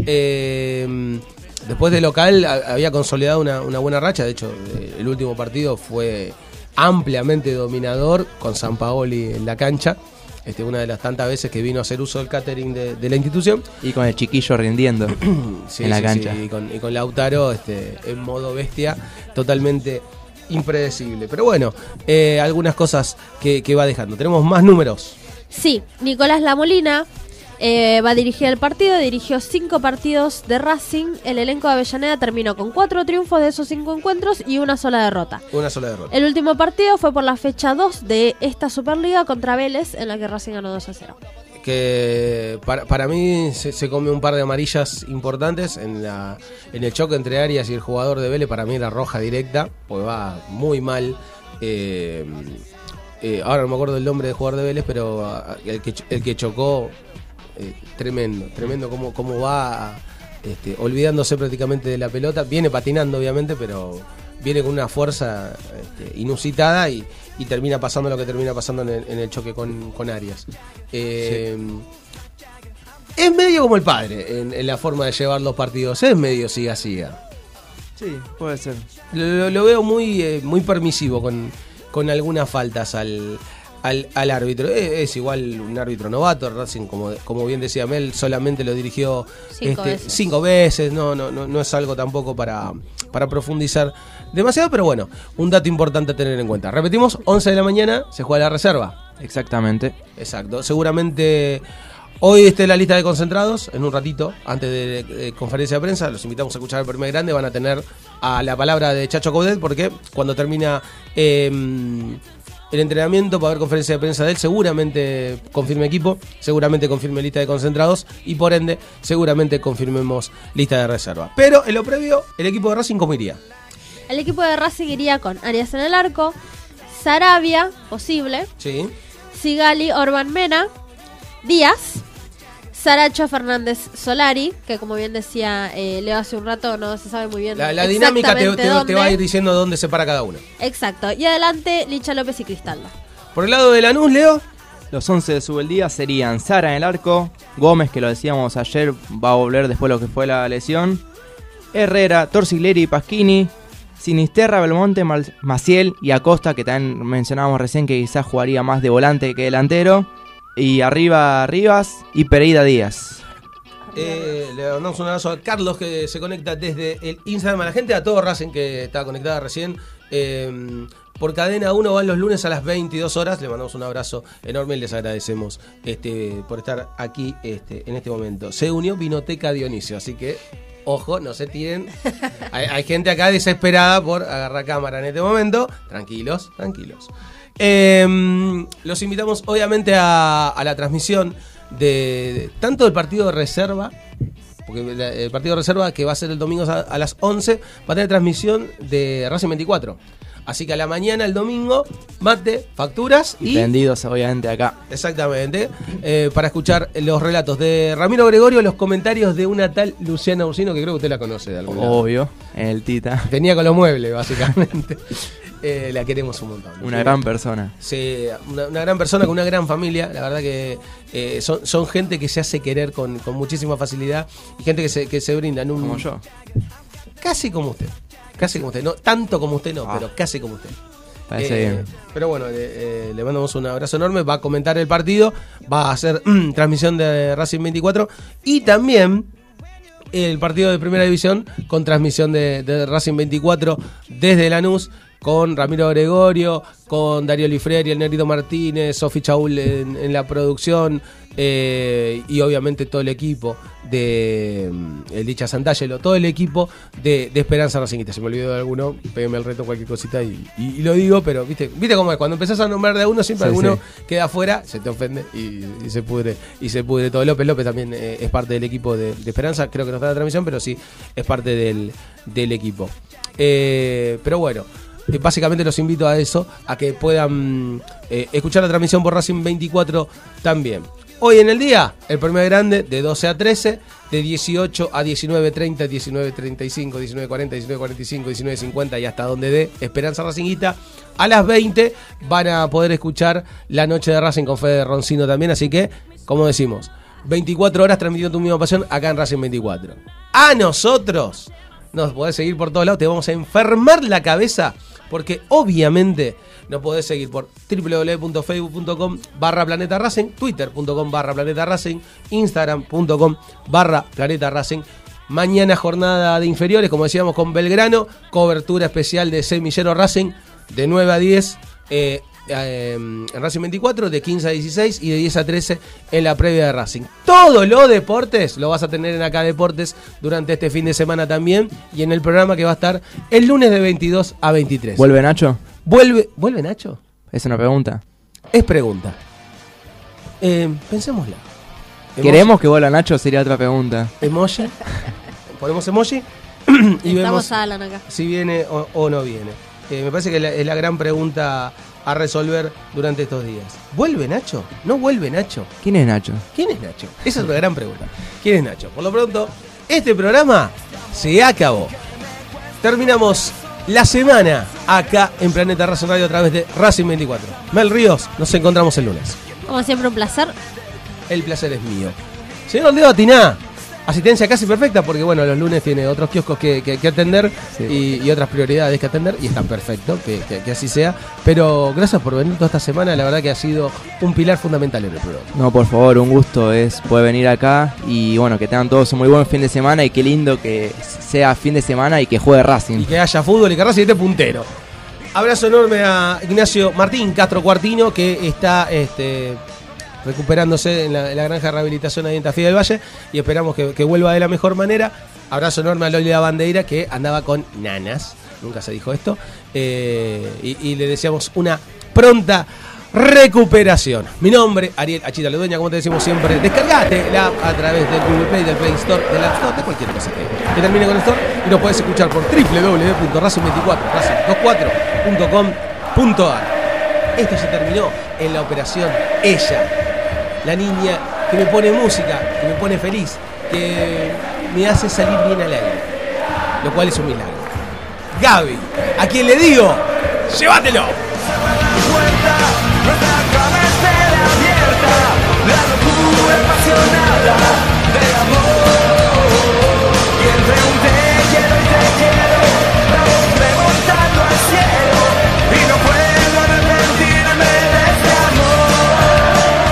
Eh, después de local había consolidado una, una buena racha, de hecho el último partido fue ampliamente dominador con Sampaoli en la cancha. Este, una de las tantas veces que vino a hacer uso del catering de, de la institución. Y con el chiquillo rindiendo sí, en la sí, cancha. Sí, y, con, y con Lautaro este, en modo bestia, totalmente impredecible. Pero bueno, eh, algunas cosas que, que va dejando. Tenemos más números. Sí, Nicolás Lamolina eh, va a dirigir el partido, dirigió cinco partidos de Racing. El elenco de Avellaneda terminó con cuatro triunfos de esos cinco encuentros y una sola derrota. Una sola derrota. El último partido fue por la fecha dos de esta Superliga contra Vélez, en la que Racing ganó dos a cero. Que para, para mí se, se come un par de amarillas importantes en, la, en el choque entre Arias y el jugador de Vélez. Para mí era roja directa, porque va muy mal. Eh, eh, ahora no me acuerdo el nombre del jugador de Vélez, pero el que, el que chocó... Eh, tremendo, tremendo cómo, cómo va este, olvidándose prácticamente de la pelota, viene patinando obviamente, pero viene con una fuerza este, inusitada y, y termina pasando lo que termina pasando en el, en el choque con, con Arias. Eh, sí. Es medio como el padre en, en la forma de llevar los partidos, es medio siga siga. Sí, puede ser. Lo, lo veo muy, eh, muy permisivo con, con algunas faltas al Al, al árbitro. Es, es igual un árbitro novato. Racing, como, como bien decía Mel, solamente lo dirigió cinco, este, veces. cinco veces. No, no, no, no es algo tampoco para, para profundizar demasiado, pero bueno, un dato importante a tener en cuenta. Repetimos, once de la mañana se juega la reserva. Exactamente. Exacto. Seguramente hoy esté la lista de concentrados. En un ratito, antes de, de conferencia de prensa, los invitamos a escuchar el primer grande. Van a tener a la palabra de Chacho Coudet, porque cuando termina eh, el entrenamiento para ver conferencia de prensa de él, seguramente confirme equipo, seguramente confirme lista de concentrados y por ende seguramente confirmemos lista de reserva. Pero en lo previo, el equipo de Racing, ¿cómo iría? El equipo de Racing iría con Arias en el arco, Sarabia, posible, sí. Sigali, Orban, Mena, Díaz, Saracho, Fernández, Solari, que como bien decía eh, Leo hace un rato, no se sabe muy bien La, la dinámica te, te, te va a ir diciendo dónde se para cada uno. Exacto, y adelante Licha López y Cristaldo. Por el lado de Lanús, Leo. Los once de Subeldía serían Sara en el arco, Gómez, que lo decíamos ayer, va a volver después de lo que fue la lesión, Herrera, Torsiglieri y Pasquini, Sinisterra, Belmonte, Maciel y Acosta, que también mencionábamos recién que quizás jugaría más de volante que delantero, y arriba Rivas y Pereira Díaz. Eh, le mandamos un abrazo a Carlos, que se conecta desde el Instagram, a la gente, a todo Racing que está conectada recién. Eh, por Cadena uno van los lunes a las veintidós horas. Le mandamos un abrazo enorme y les agradecemos este, por estar aquí este, en este momento. Se unió Vinoteca Dionisio, así que ojo, no se tiren. Hay, hay gente acá desesperada por agarrar cámara en este momento. Tranquilos, tranquilos. Eh, los invitamos obviamente a, a la transmisión de, de tanto del partido de reserva, porque el partido de reserva que va a ser el domingo a, a las once va a tener transmisión de Racing veinticuatro. Así que a la mañana, el domingo, mate, facturas Y y... prendidos, obviamente, acá. Exactamente, eh, para escuchar los relatos de Ramiro Gregorio, los comentarios de una tal Luciana Ursino, que creo que usted la conoce de algún lado. Obvio, en el Tita. Venía con los muebles, básicamente. eh, la queremos un montón. Una gran persona. Sí, una, una gran persona con una gran familia. La verdad que eh, son, son gente que se hace querer con, con muchísima facilidad y gente que se, que se brinda en un... Como yo. Casi como usted. Casi como usted. No tanto como usted, no, Ah. pero casi como usted. Parece Eh, bien. Pero bueno, eh, eh, le mandamos un abrazo enorme. Va a comentar el partido, va a hacer mm, transmisión de Racing veinticuatro y también el partido de Primera División con transmisión de, de Racing veinticuatro desde Lanús, con Ramiro Gregorio, con Darío Lifreri, el Negrito Martínez, Sofi Chaul en, en la producción, eh, y obviamente todo el equipo de mm, el Licha Santangelo, todo el equipo de, de Esperanza Racingista. Si me olvido de alguno, pégueme el reto, cualquier cosita y, y- y lo digo, pero viste viste cómo es, cuando empezás a nombrar de a uno, siempre Sí, alguno sí. queda afuera, se te ofende y, y se pudre y se pudre todo. López López también eh, es parte del equipo de, de Esperanza, creo que no está en la transmisión, pero sí es parte del, del equipo. Eh, pero bueno, eh, básicamente los invito a eso, a que puedan eh, escuchar la transmisión por Racing veinticuatro también. Hoy en el día, el primer grande de doce a trece, de dieciocho a diecinueve treinta, diecinueve treinta y cinco, diecinueve cuarenta, diecinueve cuarenta y cinco, diecinueve cincuenta y hasta donde dé Esperanza Racinguita. A las veinte van a poder escuchar la noche de Racing con Fede Roncino también, así que, como decimos, veinticuatro horas transmitiendo tu misma pasión acá en Racing veinticuatro. A nosotros nos podés seguir por todos lados, te vamos a enfermar la cabeza, porque obviamente nos podés seguir por doble u doble u doble u punto facebook punto com barra Planeta Racing, twitter punto com barra Planeta Racing, instagram punto com barra Planeta Racing. Mañana jornada de inferiores, como decíamos, con Belgrano, cobertura especial de Semillero Racing de nueve a diez eh, eh, en Racing veinticuatro, de quince a dieciséis y de diez a trece en la previa de Racing. Todo lo deportes lo vas a tener en Acá Deportes durante este fin de semana también, y en el programa que va a estar el lunes de veintidós a veintitrés. ¿Vuelve Nacho? ¿Vuelve, ¿Vuelve Nacho? Es una pregunta. Es pregunta. Eh, pensémosla. Emoji. ¿Queremos que vuelva Nacho? Sería otra pregunta. Emoji. Ponemos emoji y Estamos vemos a Alan acá. si viene o, o no viene. Eh, me parece que la- es la gran pregunta a resolver durante estos días. ¿Vuelve Nacho? ¿No vuelve Nacho? ¿Quién es Nacho? ¿Quién es Nacho? Esa es la gran pregunta. ¿Quién es Nacho? Por lo pronto, este programa se acabó. Terminamos la semana acá en Planeta Racing Radio a través de Racing veinticuatro. Mel Ríos, nos encontramos el lunes. Como siempre, un placer. El placer es mío. Señor Leo Atiná, asistencia casi perfecta porque, bueno, los lunes tiene otros kioscos que, que- que atender y, y otras prioridades que atender y está perfecto que, que- que así sea. Pero gracias por venir toda esta semana, la verdad que ha sido un pilar fundamental en el programa. No, por favor, un gusto es poder venir acá y bueno, que tengan todos un muy buen fin de semana y qué lindo que sea fin de semana y que juegue Racing. Y que haya fútbol y que Racing esté puntero. Abrazo enorme a Ignacio Martín Castro Cuartino, que está este, recuperándose en la, en la granja de rehabilitación ahí en Tafí del Valle, y esperamos que, que vuelva de la mejor manera. Abrazo enorme a Loli La Bandeira, que andaba con nanas, nunca se dijo esto, eh, y, y le deseamos una pronta recuperación. Mi nombre, Ariel Achita Ledueña, como te decimos siempre, descargate la app a través del Google Play, del Play Store, de la App Store, de cualquier cosa que, que termine con Store, y nos podés escuchar por doble u doble u doble u punto racing veinticuatro, racing veinticuatro punto com punto a r. Esto se terminó en la operación Ella, la niña que me pone música, que me pone feliz, que me hace salir bien al aire, lo cual es un milagro. Gaby, a quien le digo, llévatelo. Nuestra cabecera abierta, la locura apasionada del amor. Y entre un te quiero y te quiero, vamos remontando al cielo. Y no puedo arrepentirme de este amor.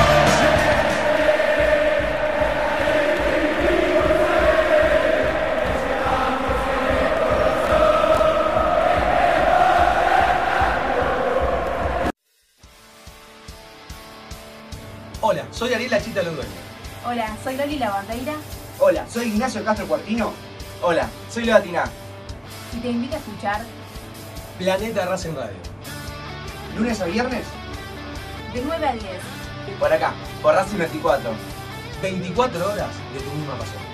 Hola, soy Ariel Achita Ludueña. Hola, soy Loli La Bandeira Hola, soy Ignacio Castro Cuartino. Hola, soy Leo Atiná. y te invito a escuchar Planeta Racing Radio. Lunes a viernes, de nueve a diez. por acá, por Racing veinticuatro. veinticuatro horas de tu misma pasión.